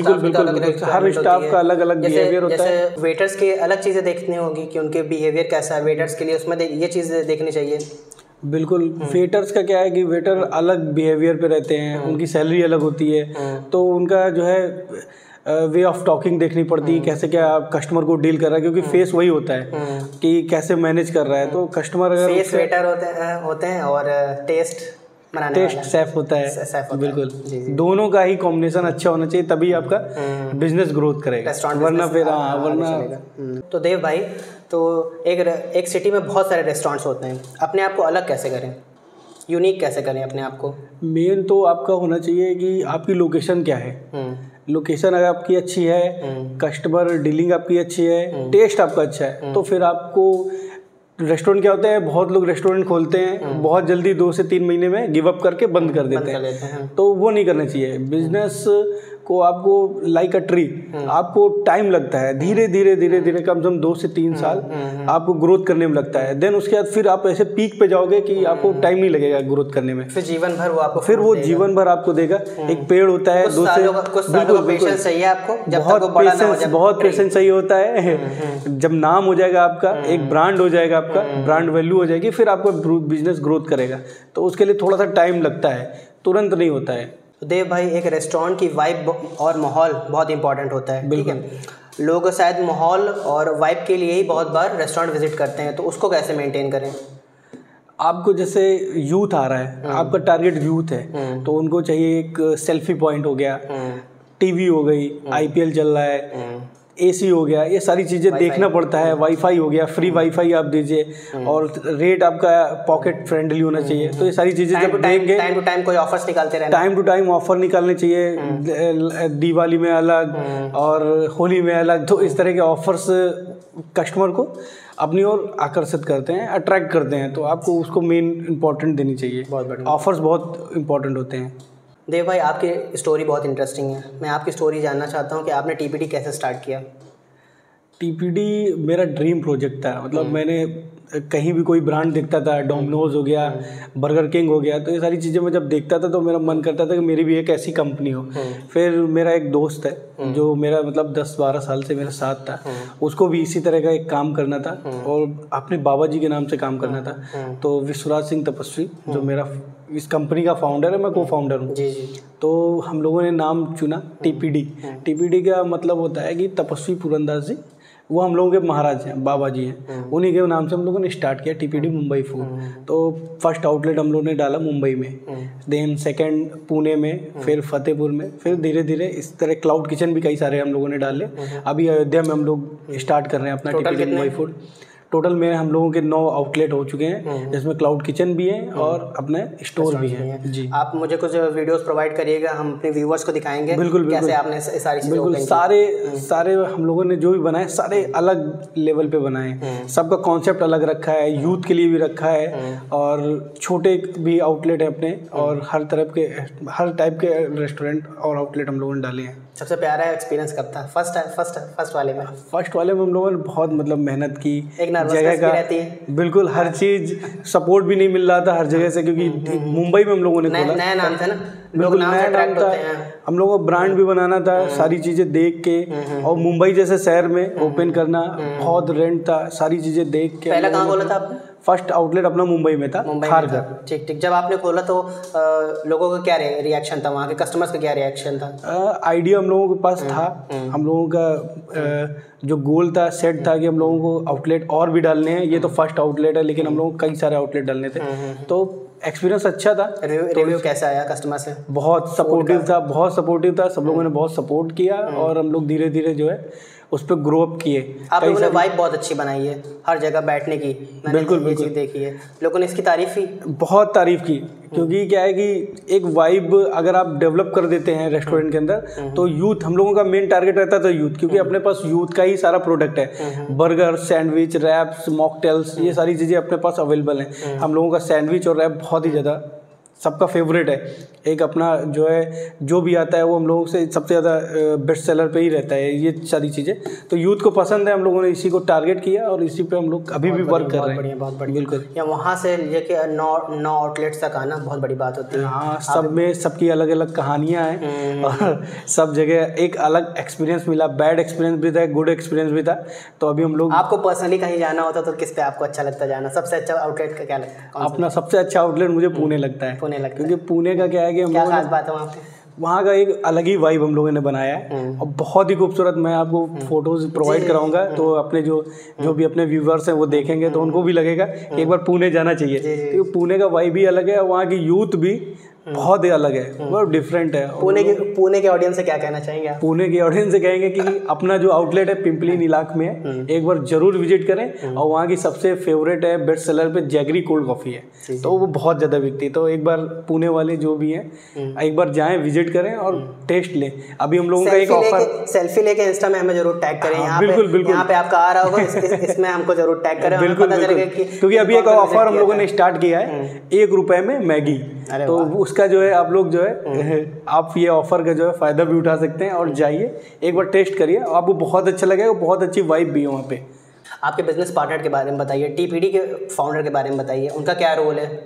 स्टाफ का अलग अलग बिहेवियर होता है। वेटर्स की अलग चीज़ें देखनी होगी कि उनके बिहेवियर कैसा है वेटर्स के लिए, उसमें ये चीज़ें देखनी चाहिए। बिल्कुल, वेटर्स का क्या है कि वेटर अलग बिहेवियर पे रहते हैं, उनकी सैलरी अलग होती है, तो उनका जो है वे ऑफ टॉकिंग देखनी पड़ती है, कैसे क्या आप कस्टमर को डील कर रहा है, क्योंकि फेस वही होता है कि कैसे मैनेज कर रहा है। तो कस्टमर अगर फेस वेटर होते हैं और टेस्ट सेफ होता है। बिल्कुल, दोनों का ही कॉम्बिनेशन अच्छा होना चाहिए, तभी आपका बिजनेस ग्रोथ करेगा, वरना फिर वरना। तो देव भाई, तो एक सिटी में बहुत सारे रेस्टोरेंट्स होते हैं, अपने आप को अलग कैसे करें, यूनिक कैसे करें अपने आप को? मेन तो आपका होना चाहिए कि आपकी लोकेशन क्या है। लोकेशन अगर आपकी अच्छी है, कस्टमर डीलिंग आपकी अच्छी है, टेस्ट आपका अच्छा है, तो फिर आपको रेस्टोरेंट क्या होता है, बहुत लोग रेस्टोरेंट खोलते हैं, बहुत जल्दी 2 से 3 महीने में गिव अप करके बंद कर देते हैं, तो वो नहीं करना चाहिए। बिजनेस को आपको लाइक अ ट्री, आपको टाइम लगता है, धीरे धीरे धीरे धीरे कम से कम 2 से 3 साल आपको ग्रोथ करने में लगता है। देन उसके बाद फिर आप ऐसे पीक पे जाओगे कि आपको टाइम नहीं लगेगा ग्रोथ करने में, फिर जीवन भर जीवन भर आपको देगा। एक पेड़ होता है, बहुत पेशेंस चाहिए होता है। जब नाम हो जाएगा आपका, एक ब्रांड हो जाएगा आपका, ब्रांड वैल्यू हो जाएगी, फिर आपका बिजनेस ग्रोथ करेगा। तो उसके लिए थोड़ा सा टाइम लगता है, तुरंत नहीं होता है। तो देव भाई, एक रेस्टोरेंट की वाइब और माहौल बहुत इंपॉर्टेंट होता है, ठीक है। लोग शायद माहौल और वाइब के लिए ही बहुत बार रेस्टोरेंट विजिट करते हैं, तो उसको कैसे मेंटेन करें? आपको जैसे यूथ आ रहा है, आपका टारगेट यूथ है, तो उनको चाहिए एक सेल्फी पॉइंट हो गया, टीवी हो गई, IPL चल रहा है, AC हो गया, ये सारी चीज़ें देखना पड़ता है। वाईफाई हो गया, फ्री वाईफाई आप दीजिए और रेट आपका पॉकेट फ्रेंडली होना चाहिए। तो ये सारी चीज़ें जब देंगे, टाइम टू टाइम कोई ऑफर्स निकालते रहना, टाइम टू टाइम ऑफर निकालने चाहिए, दिवाली में अलग और होली में अलग। तो इस तरह के ऑफर्स कस्टमर को अपनी ओर आकर्षित करते हैं, अट्रैक्ट करते हैं। तो आपको उसको मेन इंपॉर्टेंट देनी चाहिए। बहुत बढ़िया, ऑफर्स बहुत इंपॉर्टेंट होते हैं। देव भाई, आपकी स्टोरी बहुत इंटरेस्टिंग है। मैं आपकी स्टोरी जानना चाहता हूँ कि आपने TPD कैसे स्टार्ट किया। TPD मेरा ड्रीम प्रोजेक्ट था। मतलब मैंने कहीं भी कोई ब्रांड देखता था, डोमिनोज हो गया, बर्गर किंग हो गया, तो ये सारी चीज़ें मैं जब देखता था तो मेरा मन करता था कि मेरी भी एक ऐसी कंपनी हो। फिर मेरा एक दोस्त है जो मेरा मतलब 10-12 साल से मेरे साथ था, उसको भी इसी तरह का एक काम करना था और अपने बाबा जी के नाम से काम करना था। तो विश्वराज सिंह तपस्वी जो मेरा इस कंपनी का फाउंडर है, मैं को फाउंडर हूँ। तो हम लोगों ने नाम चुना TPD। TPD का मतलब होता है कि तपस्वी पुरंदास जी, वो हम लोगों के महाराज हैं, बाबा जी हैं, उन्हीं के नाम से हम लोगों ने स्टार्ट किया TPD मुंबई फूड। तो फर्स्ट आउटलेट हम लोगों ने डाला मुंबई में, देन सेकंड पुणे में, फिर फतेहपुर में, फिर धीरे धीरे इस तरह क्लाउड किचन भी कई सारे हम लोगों ने डाले। अभी अयोध्या में हम लोग स्टार्ट कर रहे हैं अपना TPD मुंबई फूड। टोटल में हम लोगों के 9 आउटलेट हो चुके हैं, जिसमें क्लाउड किचन भी है और अपने स्टोर भी है। जी, आप मुझे कुछ वीडियोस प्रोवाइड करिएगा, हम अपने व्यूवर्स को दिखाएंगे। बिल्कुल, कैसे आपने सारी चीजें बिल्कुल, सारे हम लोगों ने जो भी बनाए सारे अलग लेवल पे बनाए। सबका कॉन्सेप्ट अलग रखा है, यूथ के लिए भी रखा है और छोटे भी आउटलेट है अपने, और हर टाइप के रेस्टोरेंट और आउटलेट हम लोगों ने डाले हैं। सबसे प्यारा एक्सपीरियंस कब था फर्स्ट वाले में? फर्स्ट वाले में हम लोगों ने बहुत मतलब मेहनत की, एक नर्वसनेस भी रहती है। बिल्कुल, हर चीज़ सपोर्ट भी नहीं मिल रहा था हर जगह से, क्योंकि मुंबई में हम लोगों ने खोला, नया नाम था ना, बिल्कुल नया नाम था। हम लोगों को ब्रांड भी बनाना था, सारी चीज़ें देख के, और मुंबई जैसे शहर में ओपन करना, बहुत रेंट था, सारी चीज़ें देख के। पहला कहाँ खोला था आपने? फर्स्ट आउटलेट अपना मुंबई में था, खारघर। ठीक। जब आपने खोला तो लोगों का क्या रिएक्शन था, वहाँ के कस्टमर्स का क्या रिएक्शन था? आइडिया हम लोगों के पास था, हम लोगों का जो गोल था, सेट था कि हम लोगों को आउटलेट और भी डालने हैं। ये तो फर्स्ट आउटलेट है, लेकिन हम लोगों को कई सारे आउटलेट डालने थे। तो एक्सपीरियंस अच्छा था। रिव्यू कैसा आया कस्टमर से? बहुत सपोर्टिव था, सब लोगों ने बहुत सपोर्ट किया और हम लोग धीरे धीरे जो है उस पर ग्रो अप किए। आप लोगों ने वाइब बहुत अच्छी बनाई है, हर जगह बैठने की। बिल्कुल ये चीज़ देखी है, लोगों ने इसकी तारीफ की, बहुत तारीफ की। क्योंकि क्या है कि एक वाइब अगर आप डेवलप कर देते हैं रेस्टोरेंट के अंदर, तो यूथ, हम लोगों का मेन टारगेट रहता था यूथ, क्योंकि अपने पास यूथ का ही सारा प्रोडक्ट है। बर्गर, सैंडविच, रैप्स, मॉकटेल्स, ये सारी चीज़ें अपने पास अवेलेबल हैं। हम लोगों का सैंडविच और रैप बहुत ही ज़्यादा सबका फेवरेट है। एक अपना जो है, जो भी आता है वो हम लोगों से सबसे ज़्यादा बेस्ट सेलर पे ही रहता है, ये सारी चीज़ें। तो यूथ को पसंद है, हम लोगों ने इसी को टारगेट किया और इसी पे हम लोग अभी भी वर्क कर रहे हैं। बहुत बढ़िया। बिल्कुल, या वहाँ से लेके 9 आउटलेट्स तक आना बहुत बड़ी बात होती है। हाँ, सब में सबकी अलग अलग कहानियाँ हैं और सब जगह एक अलग एक्सपीरियंस मिला। बैड एक्सपीरियंस भी था, गुड एक्सपीरियंस भी था। तो अभी हम लोग, आपको पर्सनली कहीं जाना होता तो किस पे आपको अच्छा लगता जाना? सबसे अच्छा आउटलेट का क्या लगता है? अपना सबसे अच्छा आउटलेट मुझे पुणे लगता है। पुणे लगता है, क्योंकि पुणे का क्या है कि क्या खास बात है वहाँ पे? वहाँ का एक अलग ही वाइब हम लोगों ने बनाया है और बहुत ही खूबसूरत। मैं आपको फोटोज प्रोवाइड कराऊंगा, तो अपने जो भी अपने व्यूवर्स हैं वो देखेंगे तो उनको भी लगेगा कि एक बार पुणे जाना चाहिए, क्योंकि पुणे का वाइब भी अलग है और वहाँ की यूथ भी बहुत ही अलग है, बहुत डिफरेंट है। पुणे के ऑडियंस से क्या कहना चाहेंगे आप? पुणे के ऑडियंस से कहेंगे कि अपना जो आउटलेट है पिंपली नीलाख में है, एक बार जरूर विजिट करें। और वहाँ की सबसे फेवरेट है, बेस्ट सेलर पे जैगरी कोल्ड कॉफ़ी है, तो वो बहुत ज़्यादा बिकती है। तो एक बार पुणे वाले जो भी हैं एक बार जाएं, विजिट करें और टेस्ट लें। अभी हम लोगों का एक ऑफर, सेल्फी लेके इंस्टा में हमें जरूर टैग करें। बिल्कुल, यहाँ पे आपका आ रहा होगा, इसमें हमको जरूर टैग करें। बिल्कुल, क्योंकि अभी एक ऑफर हम लोगों ने स्टार्ट किया है, 1 रुपए में मैगी। तो उसका जो है आप लोग जो है आप ये ऑफर का जो है फ़ायदा भी उठा सकते हैं और जाइए एक बार टेस्ट करिए, आपको बहुत अच्छा लगेगा। बहुत अच्छी वाइब भी है वहाँ पे। आपके बिजनेस पार्टनर के बारे में बताइए, TPD के फाउंडर के बारे में बताइए, उनका क्या रोल है?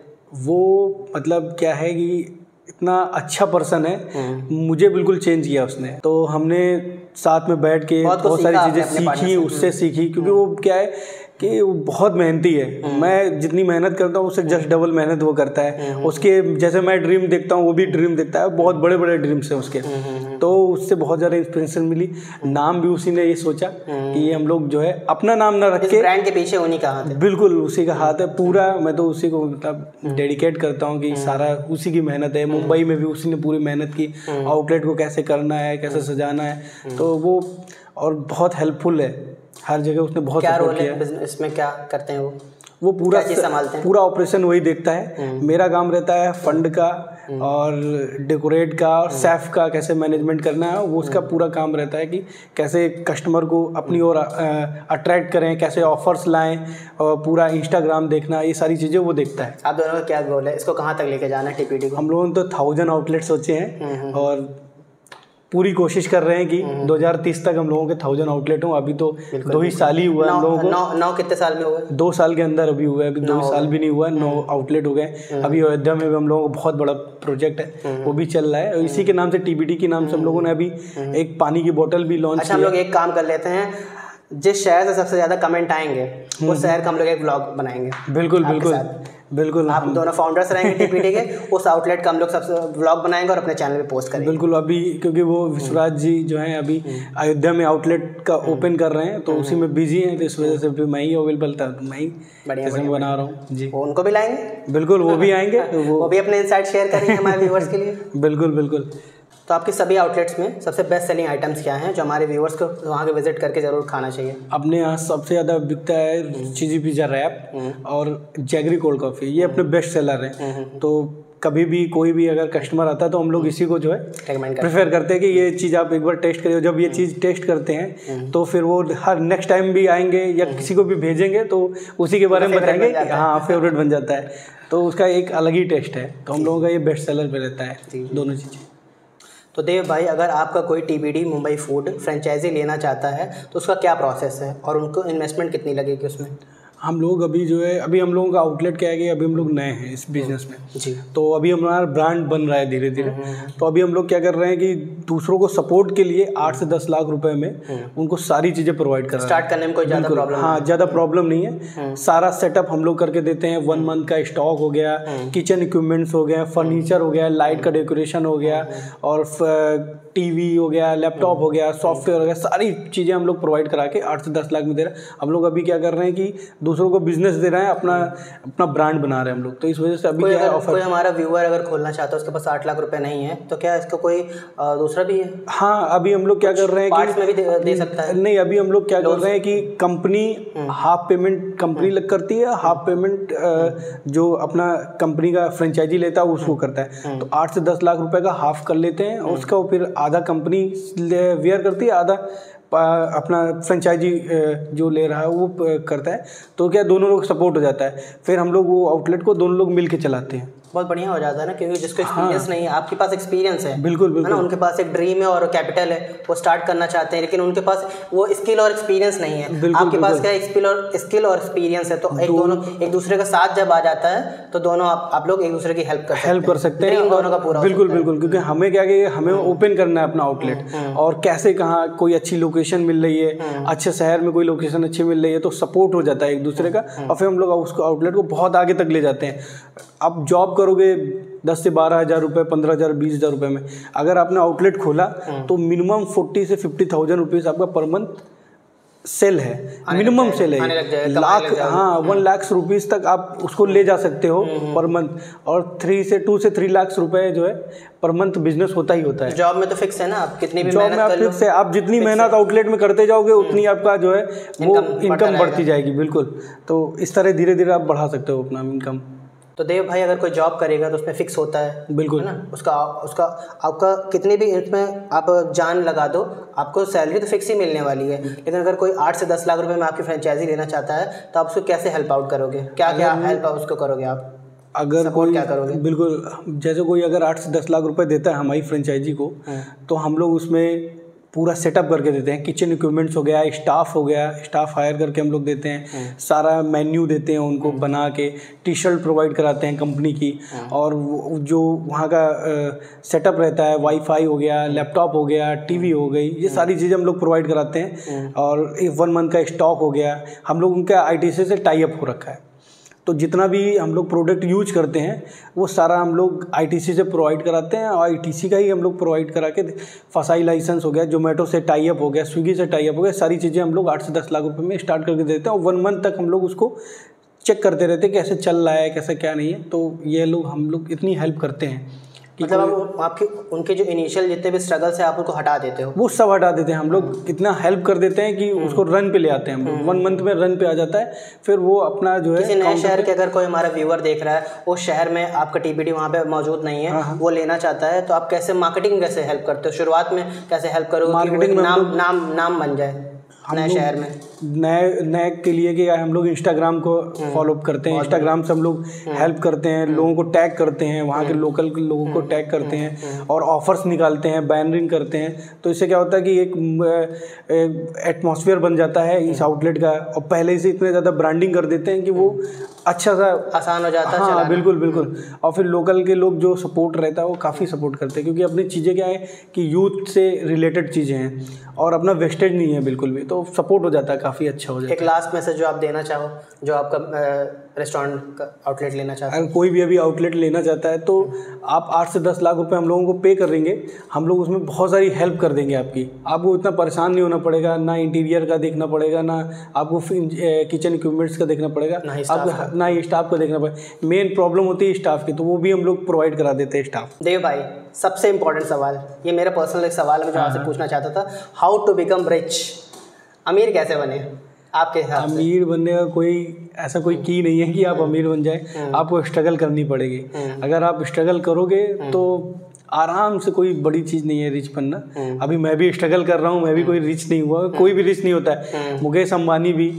वो मतलब क्या है कि इतना अच्छा पर्सन है, मुझे बिल्कुल चेंज किया उसने। तो हमने साथ में बैठ के बहुत सारी चीज़ें सीखी, उससे सीखी। क्योंकि वो क्या है कि वो बहुत मेहनती है। मैं जितनी मेहनत करता हूँ उससे जस्ट डबल मेहनत वो करता है। उसके जैसे मैं ड्रीम देखता हूँ वो भी ड्रीम देखता है, बहुत बड़े बड़े ड्रीम्स हैं उसके। तो उससे बहुत ज़्यादा इंस्पिरेशन मिली। नाम भी उसी ने ये सोचा कि ये हम लोग जो है अपना नाम ना रख के, ब्रांड के पीछे उन्हीं का हाथ है। बिल्कुल उसी का हाथ है पूरा। मैं तो उसी को मतलब डेडिकेट करता हूँ कि सारा उसी की मेहनत है। मुंबई में भी उसी ने पूरी मेहनत की, आउटलेट को कैसे करना है, कैसे सजाना है, तो वो और बहुत हेल्पफुल है हर जगह। उसने बहुत सपोर्ट किया। बिजनेस में क्या करते हैं वो पूरा संभालते हैं? पूरा ऑपरेशन वही देखता है। मेरा काम रहता है फंड का और डेकोरेट का और सेफ का कैसे मैनेजमेंट करना है। वो उसका पूरा काम रहता है कि कैसे कस्टमर को अपनी ओर अट्रैक्ट करें, कैसे ऑफर्स लाएं, और पूरा इंस्टाग्राम देखना, ये सारी चीज़ें वो देखता है। आप दोनों का क्या गोल है? इसको कहाँ तक लेके जाना है टीपीडी को? हम लोगों ने तो 1000 आउटलेट सोचे हैं और पूरी कोशिश कर रहे हैं कि 2030 तक हम लोगों के 1000 आउटलेट हों। अभी तो 2 ही साल ही हुआ है हम लोगों को। 9 कितने साल में हुए? 2 साल के अंदर अभी हुआ है। अभी 2 साल भी नहीं हुआ है, 9 आउटलेट हो गए। अभी अयोध्या में भी हम लोगों को बहुत बड़ा प्रोजेक्ट है, वो भी चल रहा है। और इसी के नाम से टीबीडी के नाम से हम लोगों ने अभी एक पानी की बोतल भी लॉन्च किया। हम लोग एक काम कर लेते हैं, जिस शहर से सबसे ज़्यादा कमेंट आएंगे उस शहर का हम लोग एक व्लॉग बनाएंगे। बिल्कुल बिल्कुल बिल्कुल। आप दोनों फाउंडर्स रहेंगे टीपीडी के, उस आउटलेट का हम लोग सबसे व्लॉग बनाएंगे और अपने चैनल पे पोस्ट करेंगे। बिल्कुल। अभी क्योंकि वो विश्वराज जी जो हैं अभी अयोध्या में आउटलेट का ओपन कर रहे हैं, तो उसी में बिजी हैं, तो इस वजह से फिर मैं ही अवेलेबल था, तो मैं ही बना रहा हूँ जी। उनको भी लाएंगे? बिल्कुल, वो भी आएंगे, तो वो भी अपने इनसाइट शेयर करेंगे हमारे व्यूअर्स के लिए। बिल्कुल बिल्कुल। तो आपके सभी आउटलेट्स में सबसे बेस्ट सेलिंग आइटम्स क्या हैं जो हमारे व्यूअर्स को वहाँ के विजिट करके ज़रूर खाना चाहिए? अपने यहाँ सबसे ज़्यादा बिकता है चीज़ी पिज़्ज़ा रैप और जैगरी कोल्ड कॉफ़ी, ये अपने बेस्ट सेलर हैं। तो कभी भी कोई भी अगर कस्टमर आता है तो हम लोग इसी को जो है प्रेफर करते हैं कि ये चीज़ आप एक बार टेस्ट करिए। जब ये चीज़ टेस्ट करते हैं तो फिर वो हर नेक्स्ट टाइम भी आएंगे या किसी को भी भेजेंगे तो उसी के बारे में बताएंगे। हाँ, फेवरेट बन जाता है, तो उसका एक अलग ही टेस्ट है। तो हम लोगों का ये बेस्ट सेलर पे रहता है दोनों चीज़ें। तो देव भाई, अगर आपका कोई टीपीडी मुंबई फूड फ्रेंचाइजी लेना चाहता है तो उसका क्या प्रोसेस है और उनको इन्वेस्टमेंट कितनी लगेगी उसमें? हम लोग अभी जो है, अभी हम लोगों का आउटलेट क्या है कि अभी हम लोग नए हैं इस बिज़नेस में जी। तो अभी हमारा ब्रांड बन रहा है धीरे धीरे। तो अभी हम लोग क्या कर रहे हैं कि दूसरों को सपोर्ट के लिए 8 से 10 लाख रुपए में उनको सारी चीज़ें प्रोवाइड कर रहे हैं। स्टार्ट करने में कोई ज़्यादा प्रॉब्लम? हाँ, ज़्यादा प्रॉब्लम नहीं है। सारा सेटअप हम लोग करके देते हैं। 1 मंथ का स्टॉक हो गया, किचन इक्विपमेंट्स हो गया, फर्नीचर हो गया, लाइट का डेकोरेशन हो गया, और टीवी हो गया, लैपटॉप हो गया, सॉफ्टवेयर हो गया, सारी चीज़ें हम लोग प्रोवाइड करा के 8 से 10 लाख में दे रहे हैं। हम लोग अभी क्या कर रहे हैं कि दूसरों को बिजनेस दे रहे हैं, अपना ब्रांड बना रहे हैं हम लोग। तो इस वजह से अभी क्या है ऑफर। कोई हमारा व्यूअर अगर खोलना चाहता है, उसके पास 8 लाख रुपए नहीं है, तो क्या इसका कोई दूसरा भी है? हाँ, अभी हम लोग क्या कर रहे हैं कि में भी दे सकता है? नहीं, अभी हम लोग क्या कर रहे हैं कि कंपनी हाफ पेमेंट कंपनी करती है, हाफ पेमेंट जो अपना कंपनी का फ्रेंचाइजी लेता है उसको करता है। तो 8 से 10 लाख रुपए का हाफ कर लेते हैं, और उसका फिर आधा कंपनी वेयर करती है, आधा अपना फ्रेंचाइजी जो ले रहा है वो करता है। तो क्या दोनों लोग सपोर्ट हो जाता है, फिर हम लोग वो आउटलेट को दोनों लोग मिल के चलाते हैं। बहुत बढ़िया हो जाता है ना, क्योंकि जिसको एक्सपीरियंस नहीं है, आपके पास एक्सपीरियंस है। बिल्कुल बिल्कुल। है ना, उनके पास एक ड्रीम है और कैपिटल है, वो स्टार्ट करना चाहते हैं, लेकिन उनके पास वो स्किल और एक्सपीरियंस नहीं है। आपके पास क्या स्किल और एक्सपीरियंस है, तो दोनों एक दूसरे का साथ जब आ जाता है तो दोनों आप लोग एक दूसरे की हेल्प कर सकते हैं। इन दोनों का पूरा बिल्कुल बिल्कुल, क्योंकि हमें क्या कि हमें ओपन करना है अपना आउटलेट, और कैसे कहाँ कोई अच्छी लोकेशन मिल रही है, अच्छे शहर में कोई लोकेशन अच्छी मिल रही है, तो सपोर्ट हो जाता है एक दूसरे का, और फिर हम लोग उसको आउटलेट को बहुत आगे तक ले जाते हैं। आप जॉब करोगे 10 से 12 हज़ार रुपये, 15 हज़ार, 20 हज़ार रुपये में, अगर आपने आउटलेट खोला तो मिनिमम 40 से 50,000 रुपीज़ आपका पर मंथ सेल है, मिनिमम सेल है। लाख, हाँ, 1 लाख रुपीज़ तक आप उसको ले जा सकते हो पर मंथ, और 2 से 3 लाख रुपए जो है पर मंथ बिजनेस होता ही होता है। जॉब में तो फिक्स है ना, आप कितनी भी जॉब में आप फिक्स है, आप जितनी मेहनत आउटलेट में करते जाओगे उतनी आपका जो है वो इनकम बढ़ती जाएगी। बिल्कुल, तो इस तरह धीरे धीरे आप बढ़ा सकते हो अपना इनकम। तो देव भाई, अगर कोई जॉब करेगा तो उसमें फिक्स होता है? बिल्कुल, है ना, उसका आपका कितनी भी इसमें आप जान लगा दो, आपको सैलरी तो फिक्स ही मिलने वाली है। लेकिन अगर कोई 8 से 10 लाख रुपए में आपकी फ्रेंचाइजी लेना चाहता है तो आप उसको कैसे हेल्प आउट करोगे? क्या हेल्प आउट उसको करोगे आप? अगर कोई क्या करोगे? बिल्कुल, जैसे कोई अगर 8 से 10 लाख रुपए देता है हमारी फ्रेंचाइजी को, तो हम लोग उसमें पूरा सेटअप करके देते हैं। किचन इक्विपमेंट्स हो गया, स्टाफ हो गया, स्टाफ हायर करके हम लोग देते हैं, सारा मेन्यू देते हैं उनको बना के, टी शर्ट प्रोवाइड कराते हैं कंपनी की, और जो वहाँ का सेटअप रहता है, वाईफाई हो गया, लैपटॉप हो गया, टीवी हो गई, ये सारी चीज़ें हम लोग प्रोवाइड कराते हैं। और 1 मंथ का स्टॉक हो गया, हम लोग उनका ITC से टाई अप हो रखा है। तो जितना भी हम लोग प्रोडक्ट यूज करते हैं वो सारा हम लोग ITC से प्रोवाइड कराते हैं, और ITC का ही हम लोग प्रोवाइड करा के, फसाई लाइसेंस हो गया, जोमेटो से टाई अप हो गया, स्विगी से टाई अप हो गया, सारी चीज़ें हम लोग 8 से 10 लाख रुपए में स्टार्ट करके देते हैं, और 1 मंथ तक हम लोग उसको चेक करते रहते हैं कैसे चल रहा है, कैसे क्या नहीं है। तो ये लोग हम लोग इतनी हेल्प करते हैं। मतलब आपके उनके जो इनिशियल जितने भी स्ट्रगल से आप उनको हटा देते हो? वो सब हटा देते हैं हम लोग, इतना हेल्प कर देते हैं कि उसको रन पे ले आते हैं हम लोग। 1 मंथ में रन पे आ जाता है, फिर वो अपना जो है किसी नए शहर के, अगर कोई हमारा व्यूअर देख रहा है उस शहर में आपका TPD वहाँ पे मौजूद नहीं है, वो लेना चाहता है, तो आप कैसे मार्केटिंग कैसे हेल्प करते हो? शुरुआत में कैसे हेल्प करोगे? मार्केटिंग नाम बन जाए नए शहर में। नए के लिए कि हम लोग इंस्टाग्राम को फॉलोअप करते हैं, इंस्टाग्राम से हम लोग हेल्प करते हैं, लोगों को टैग करते हैं, वहाँ के लोकल लोगों को टैग करते हैं, और ऑफर्स निकालते हैं, बैनरिंग करते हैं। तो इससे क्या होता है कि एक एटमॉस्फेयर बन जाता है इस आउटलेट का, और पहले से इतने ज़्यादा ब्रांडिंग कर देते हैं कि वो अच्छा सा आसान हो जाता है। हाँ बिल्कुल बिल्कुल। और फिर लोकल के लोग जो सपोर्ट रहता है वो काफ़ी सपोर्ट करते हैं, क्योंकि अपनी चीज़ें क्या है कि यूथ से रिलेटेड चीज़ें हैं, और अपना वेस्टेज नहीं है बिल्कुल भी, तो सपोर्ट हो जाता है, काफ़ी अच्छा हो जाता है। एक लास्ट मैसेज जो आप देना चाहो, जो आपका रेस्टोरेंट का आउटलेट लेना चाहता है? अगर कोई भी अभी आउटलेट लेना चाहता है तो आप 8 से 10 लाख रुपए हम लोगों को पे कर देंगे, हम लोग उसमें बहुत सारी हेल्प कर देंगे आपकी। आपको इतना परेशान नहीं होना पड़ेगा, ना इंटीरियर का देखना पड़ेगा, ना आपको किचन इक्विपमेंट्स का देखना पड़ेगा, ना ही स्टाफ का देखना पड़ेगा। मेन प्रॉब्लम होती है स्टाफ की, तो वो भी हम लोग प्रोवाइड करा देते हैं स्टाफ। देव भाई, सबसे इंपॉर्टेंट सवाल, ये मेरा पर्सनल एक सवाल है जो आपसे पूछना चाहता था, हाउ टू बिकम रिच? अमीर कैसे बने आपके हिसाब से? अमीर बनने का कोई ऐसा कोई की नहीं है कि आप अमीर बन जाए, आपको स्ट्रगल करनी पड़ेगी। अगर आप स्ट्रगल करोगे तो आराम से, कोई बड़ी चीज़ नहीं है रिच बनना। अभी मैं भी स्ट्रगल कर रहा हूँ, मैं भी कोई रिच नहीं हुआ, कोई भी रिच नहीं होता है। मुकेश अंबानी भी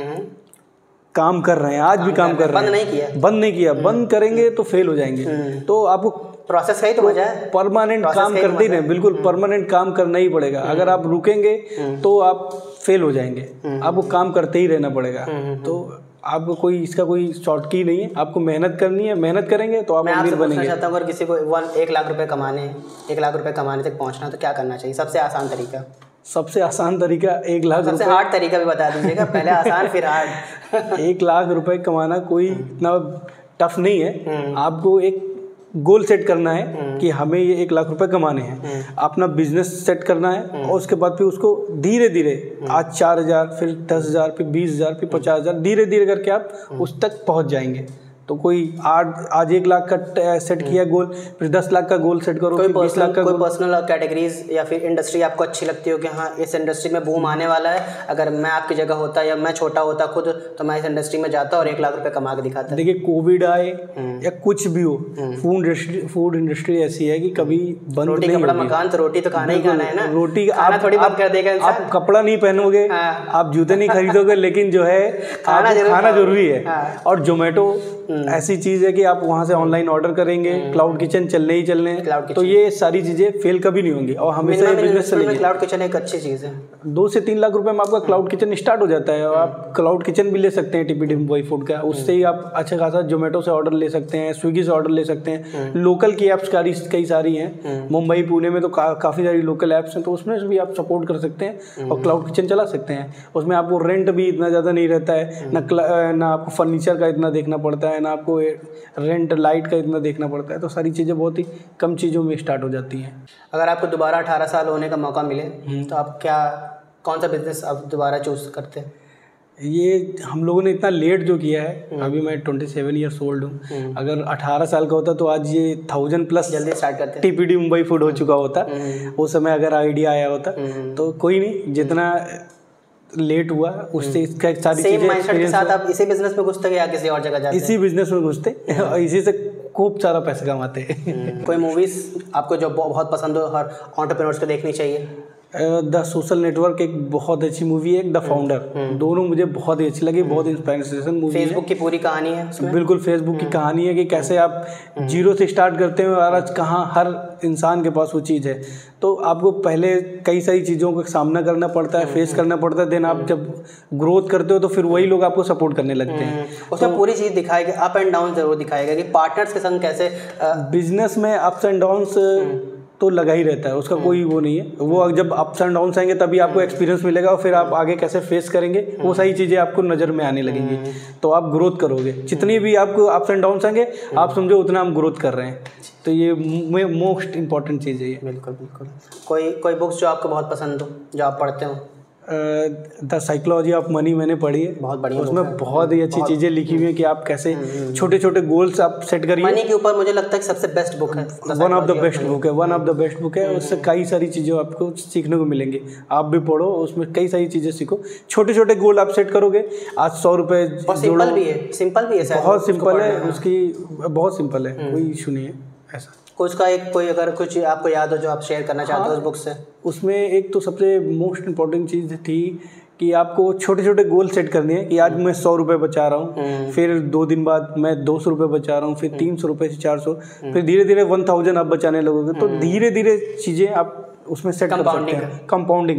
काम कर रहे हैं, आज भी काम कर रहे हैं, बंद नहीं किया। बंद करेंगे तो फेल हो जाएंगे। तो आपको प्रोसेस का ही तो मजा है, परमानेंट काम करते ही नहीं, बिल्कुल परमानेंट काम करना ही पड़ेगा। अगर आप रुकेंगे तो आप फेल हो जाएंगे, आपको काम करते ही रहना पड़ेगा। तो आपको कोई इसका कोई शॉर्ट की नहीं है, आपको मेहनत करनी है, मेहनत करेंगे तो आप अमीर बनेंगे। मैं चाहता हूँ अगर किसी को 1 लाख रुपए कमाने, 1 लाख रुपए कमाने तक पहुँचना, तो क्या करना चाहिए? सबसे आसान तरीका? सबसे आसान तरीका 1 लाख रुपए। सबसे हार्ड तरीका भी बता दीजिएगा, पहले आसान फिर हार्ड। 1 लाख रुपए कमाना कोई इतना टफ नहीं है। आपको एक गोल सेट करना है कि हमें ये 1 लाख रुपए कमाने हैं, अपना बिजनेस सेट करना है, और उसके बाद फिर उसको धीरे धीरे, आज 4,000, फिर 10,000, फिर 20,000, फिर 50,000, धीरे धीरे करके आप उस तक पहुंच जाएंगे। तो कोई आज 1 लाख का सेट किया गोल, फिर 10 लाख का गोल सेट करो, कोई 20 लाख का। कोई पर्सनल कैटेगरीज या फिर इंडस्ट्री आपको अच्छी लगती हो कि हाँ इस इंडस्ट्री में बूम आने वाला है, अगर मैं आपकी जगह होता या मैं छोटा होता खुद, तो मैं इस इंडस्ट्री में जाता और 1 लाख रुपए कमा के दिखाता? देखिए, कोविड आए या कुछ भी हो, फूड इंडस्ट्री ऐसी है कि कभी बंद नहीं होगी। कपड़ा मकान, तो रोटी तो खाना ही खाना है ना। रोटी आप थोड़ी बंद कर देगा इंसान। आप कपड़ा नहीं पहनोगे, आप जूते नहीं खरीदोगे, लेकिन जो है खाना जरूरी है। और जोमेटो ऐसी चीज़ है कि आप वहाँ से ऑनलाइन ऑर्डर करेंगे, क्लाउड किचन चलने ही चलने, तो ये सारी चीज़ें फेल कभी नहीं होंगी, और हमेशा बिजनेस चलेगी। क्लाउड किचन एक अच्छी चीज़ है। 2 से 3 लाख रुपए में आपका क्लाउड किचन स्टार्ट हो जाता है, और आप क्लाउड किचन भी ले सकते हैं TPD मुंबई फूड का। उससे ही आप अच्छा खासा जोमेटो से ऑर्डर ले सकते हैं, स्विगी से ऑर्डर ले सकते हैं। लोकल की ऐप्स कई सारी हैं, मुंबई पुणे में तो काफ़ी सारी लोकल ऐप्स हैं, तो उसमें भी आप सपोर्ट कर सकते हैं और क्लाउड किचन चला सकते हैं। उसमें आपको रेंट भी इतना ज़्यादा नहीं रहता है, ना आपको फर्नीचर का इतना देखना पड़ता है, ना आपको रेंट लाइट का इतना देखना पड़ता है। तो सारी चीज़ें बहुत ही कम चीज़ों में स्टार्ट हो जाती हैं। अगर आपको दोबारा 18 साल होने का मौका मिले तो आप कौन सा बिजनेस आप दोबारा चूज करते हैं? ये हम लोगों ने इतना लेट जो किया है, अभी मैं 27 ईयर्स ओल्ड हूँ। अगर 18 साल का होता तो आज ये 1000+ जल्दी स्टार्ट करते TPD मुंबई फूड हो चुका होता। उस समय अगर आइडिया आया होता तो कोई नहीं, जितना लेट हुआ उससे इसका सारी चीजें माइंडसेट के साथ आप इसी बिजनेस में घुसते या किसी और जगह जाते? इसी बिजनेस में घुसते और इसी से खूब सारा पैसा कमाते हैं। कोई मूवीज आपको जो बहुत पसंद हो, हर एंटरप्रेन्योर्स को देखनी चाहिए? द सोशल नेटवर्क एक बहुत अच्छी मूवी है, द फाउंडर, दोनों मुझे बहुत ही अच्छी लगी, बहुत इंस्पिरेशन मूवी है। फेसबुक की पूरी कहानी है उसमें? बिल्कुल, फेसबुक की कहानी है कि कैसे आप जीरो से स्टार्ट करते हैं और आज कहाँ हर इंसान के पास वो चीज़ है। तो आपको पहले कई सारी चीज़ों का सामना करना पड़ता है, फेस करना पड़ता है, देन आप जब ग्रोथ करते हो तो फिर वही लोग आपको सपोर्ट करने लगते हैं। उसमें पूरी चीज़ दिखाएगा, अप एंड डाउन जरूर दिखाएगा कि पार्टनर्स के संग कैसे बिजनेस में अप्स एंड डाउन्स तो लगा ही रहता है, उसका कोई वो नहीं है। वो जब अप्स एंड डाउन्स आएंगे तभी आपको एक्सपीरियंस मिलेगा और फिर आप आगे कैसे फेस करेंगे वो सारी चीज़ें आपको नज़र में आने लगेंगी, तो आप ग्रोथ करोगे। जितनी भी आपको अप्स एंड डाउन्स आएंगे आप समझो उतना हम ग्रोथ कर रहे हैं, तो ये मोस्ट इंपॉर्टेंट चीज़ है ये। बिल्कुल बिल्कुल। कोई बुक्स जो आपको बहुत पसंद हो, जो आप पढ़ते हो? द साइकोलॉजी ऑफ मनी मैंने पढ़ी है, बहुत बढ़िया। उसमें बहुत ही अच्छी चीज़ें लिखी हुई हैं कि आप कैसे छोटे छोटे गोल्स आप सेट करिए। मनी के ऊपर मुझे लगता है कि सबसे बेस्ट बुक है, one of the best book है, one of the best book है। उससे कई सारी चीज़ें आपको सीखने को मिलेंगी, आप भी पढ़ो, उसमें कई सारी चीज़ें सीखो। छोटे छोटे गोल आप सेट करोगे, आज 100 रुपये, सिंपल भी है, सिंपल भी है, बहुत सिंपल है, उसकी बहुत सिंपल है, कोई इशू नहीं है ऐसा। उसका कोई अगर कुछ आपको याद हो जो आप शेयर करना चाहते हो उस बुक से? उसमें एक तो सबसे मोस्ट इम्पॉर्टेंट चीज़ थी कि आपको छोटे छोटे गोल सेट करने हैं कि आज मैं 100 रुपये बचा रहा हूँ, फिर 2 दिन बाद मैं 200 रुपये बचा रहा हूँ, फिर 300 रुपये से 400, फिर धीरे धीरे 1000 आप बचाने लगोगे, तो धीरे धीरे चीज़ें आप उसमें सेट कर सकते हैं, कंपाउंडिंग।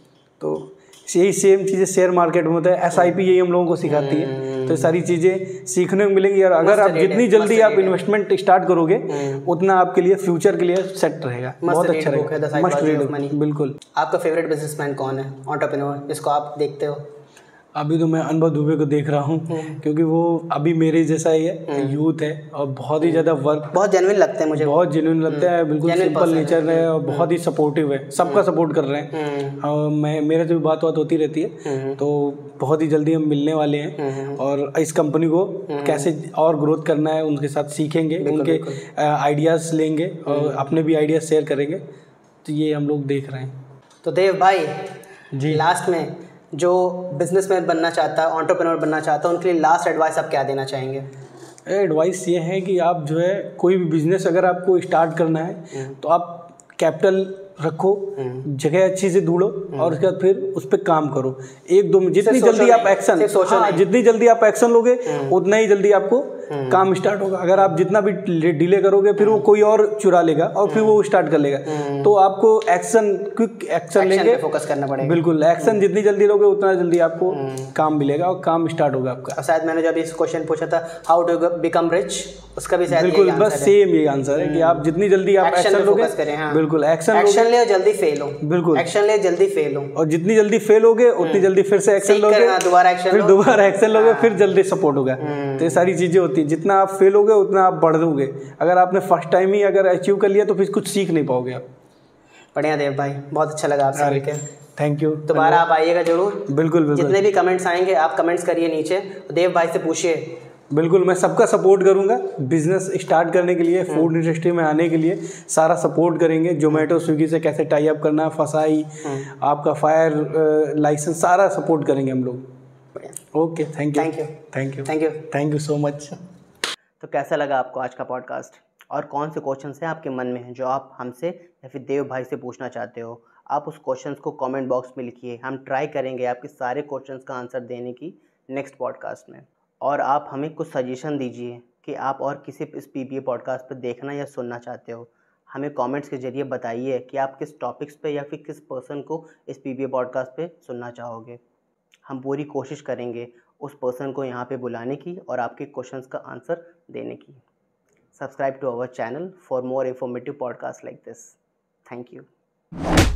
तो यही सेम चीज़ें शेयर मार्केट में होता है, SIP यही हम लोगों को सिखाती है, तो सारी चीज़ें सीखने को मिलेंगी। और अगर आप जितनी जल्दी आप इन्वेस्टमेंट स्टार्ट करोगे उतना आपके लिए फ्यूचर के लिए सेट रहेगा, बहुत अच्छा रहेगा। मस्ट रीड, बिल्कुल। आपका फेवरेट बिजनेसमैन कौन है, एंटरप्रेन्योर, जिसको आप देखते हो? अभी तो मैं अनुभव दुबे को देख रहा हूँ, क्योंकि वो अभी मेरे जैसा ही है, यूथ है और बहुत ही ज़्यादा वर्क, बहुत जेन्युइन लगते हैं मुझे, बहुत जेन्युइन लगता है, बिल्कुल सिंपल नेचर है और बहुत ही सपोर्टिव है, सबका सपोर्ट कर रहे हैं। और मेरे से भी बात होती रहती है, तो बहुत ही जल्दी हम मिलने वाले हैं और इस कंपनी को कैसे और ग्रोथ करना है उनके साथ सीखेंगे, उनके आइडियाज़ लेंगे और अपने भी आइडियाज़ शेयर करेंगे, तो ये हम लोग देख रहे हैं। तो देव भाई जी, लास्ट में जो बिजनेसमैन बनना चाहता है, एंटरप्रेन्योर बनना चाहता है, उनके लिए लास्ट एडवाइस आप क्या देना चाहेंगे? एडवाइस ये है कि आप जो है कोई भी बिजनेस अगर आपको स्टार्ट करना है तो आप कैपिटल रखो, जगह अच्छी से ढूंढो और उसके बाद फिर उस पर काम करो। एक दो जितनी जल्दी आप एक्शन, जितनी जल्दी आप एक्शन लोगे उतना ही जल्दी आपको काम स्टार्ट होगा। अगर आप जितना भी डिले करोगे फिर वो कोई और चुरा लेगा और फिर वो स्टार्ट कर लेगा, तो आपको एक्शन, क्विक एक्शन लेंगे, फोकस करना पड़ेगा। बिल्कुल, एक्शन जितनी जल्दी लोगे उतना जल्दी आपको काम मिलेगा और काम स्टार्ट होगा आपका। और शायद मैंने जब इस क्वेश्चन पूछा था हाउ टू बिकम रिच, उसका भी शायद बिल्कुल बस सेम ये आंसर है कि आप जितनी जल्दी आप एक्शन लोगे, बिल्कुल एक्शन ले, जल्दी फेल हो, बिल्कुल एक्शन ले, जल्दी फेल हो, और जितनी जल्दी फेल होगे उतनी जल्दी फिर से एक्शन लोगे, दोबारा एक्शन, फिर दोबारा एक्शन लोगे, फिर जल्दी सपोर्ट होगा। तो ये सारी चीजें होती है, जितना आप फेल होगे उतना आप बढ़ दोगे। अगर आपने फर्स्ट टाइम ही अगर अचीव कर लिया तो फिर कुछ सीख नहीं पाओगे आप। बढ़िया देव भाई, बहुत अच्छा लगा आपसे मिलकर। थैंक यू, दोबारा आप आइएगा जरूर। बिल्कुल बिल्कुल, जितने भी कमेंट्स आएंगे आप कमेंट्स करिए नीचे, देव भाई से पूछिए। बिल्कुल, मैं सबका सपोर्ट करूंगा, बिजनेस स्टार्ट करने के लिए, फूड इंडस्ट्री में आने के लिए सारा सपोर्ट करेंगे। जोमेटो स्विगी से कैसे टाई अप करना है, फसाई, आपका फायर लाइसेंस, सारा सपोर्ट करेंगे हम लोग। Okay, thank you, thank you, thank you, thank you, thank you so much. तो कैसा लगा आपको आज का पॉडकास्ट, और कौन से क्वेश्चंस हैं आपके मन में जो आप हमसे या फिर देव भाई से पूछना चाहते हो? आप उस क्वेश्चंस को कमेंट बॉक्स में लिखिए, हम ट्राई करेंगे आपके सारे क्वेश्चंस का आंसर देने की नेक्स्ट पॉडकास्ट में। और आप हमें कुछ सजेशन दीजिए कि आप और किसी इस PBA पॉडकास्ट पर देखना या सुनना चाहते हो। हमें कमेंट्स के जरिए बताइए कि आप किस टॉपिक्स पे या फिर किस पर्सन को इस PBA पॉडकास्ट पे सुनना चाहोगे। हम पूरी कोशिश करेंगे उस पर्सन को यहाँ पे बुलाने की और आपके क्वेश्चंस का आंसर देने की। Subscribe to our channel for more informative podcast like this. Thank you.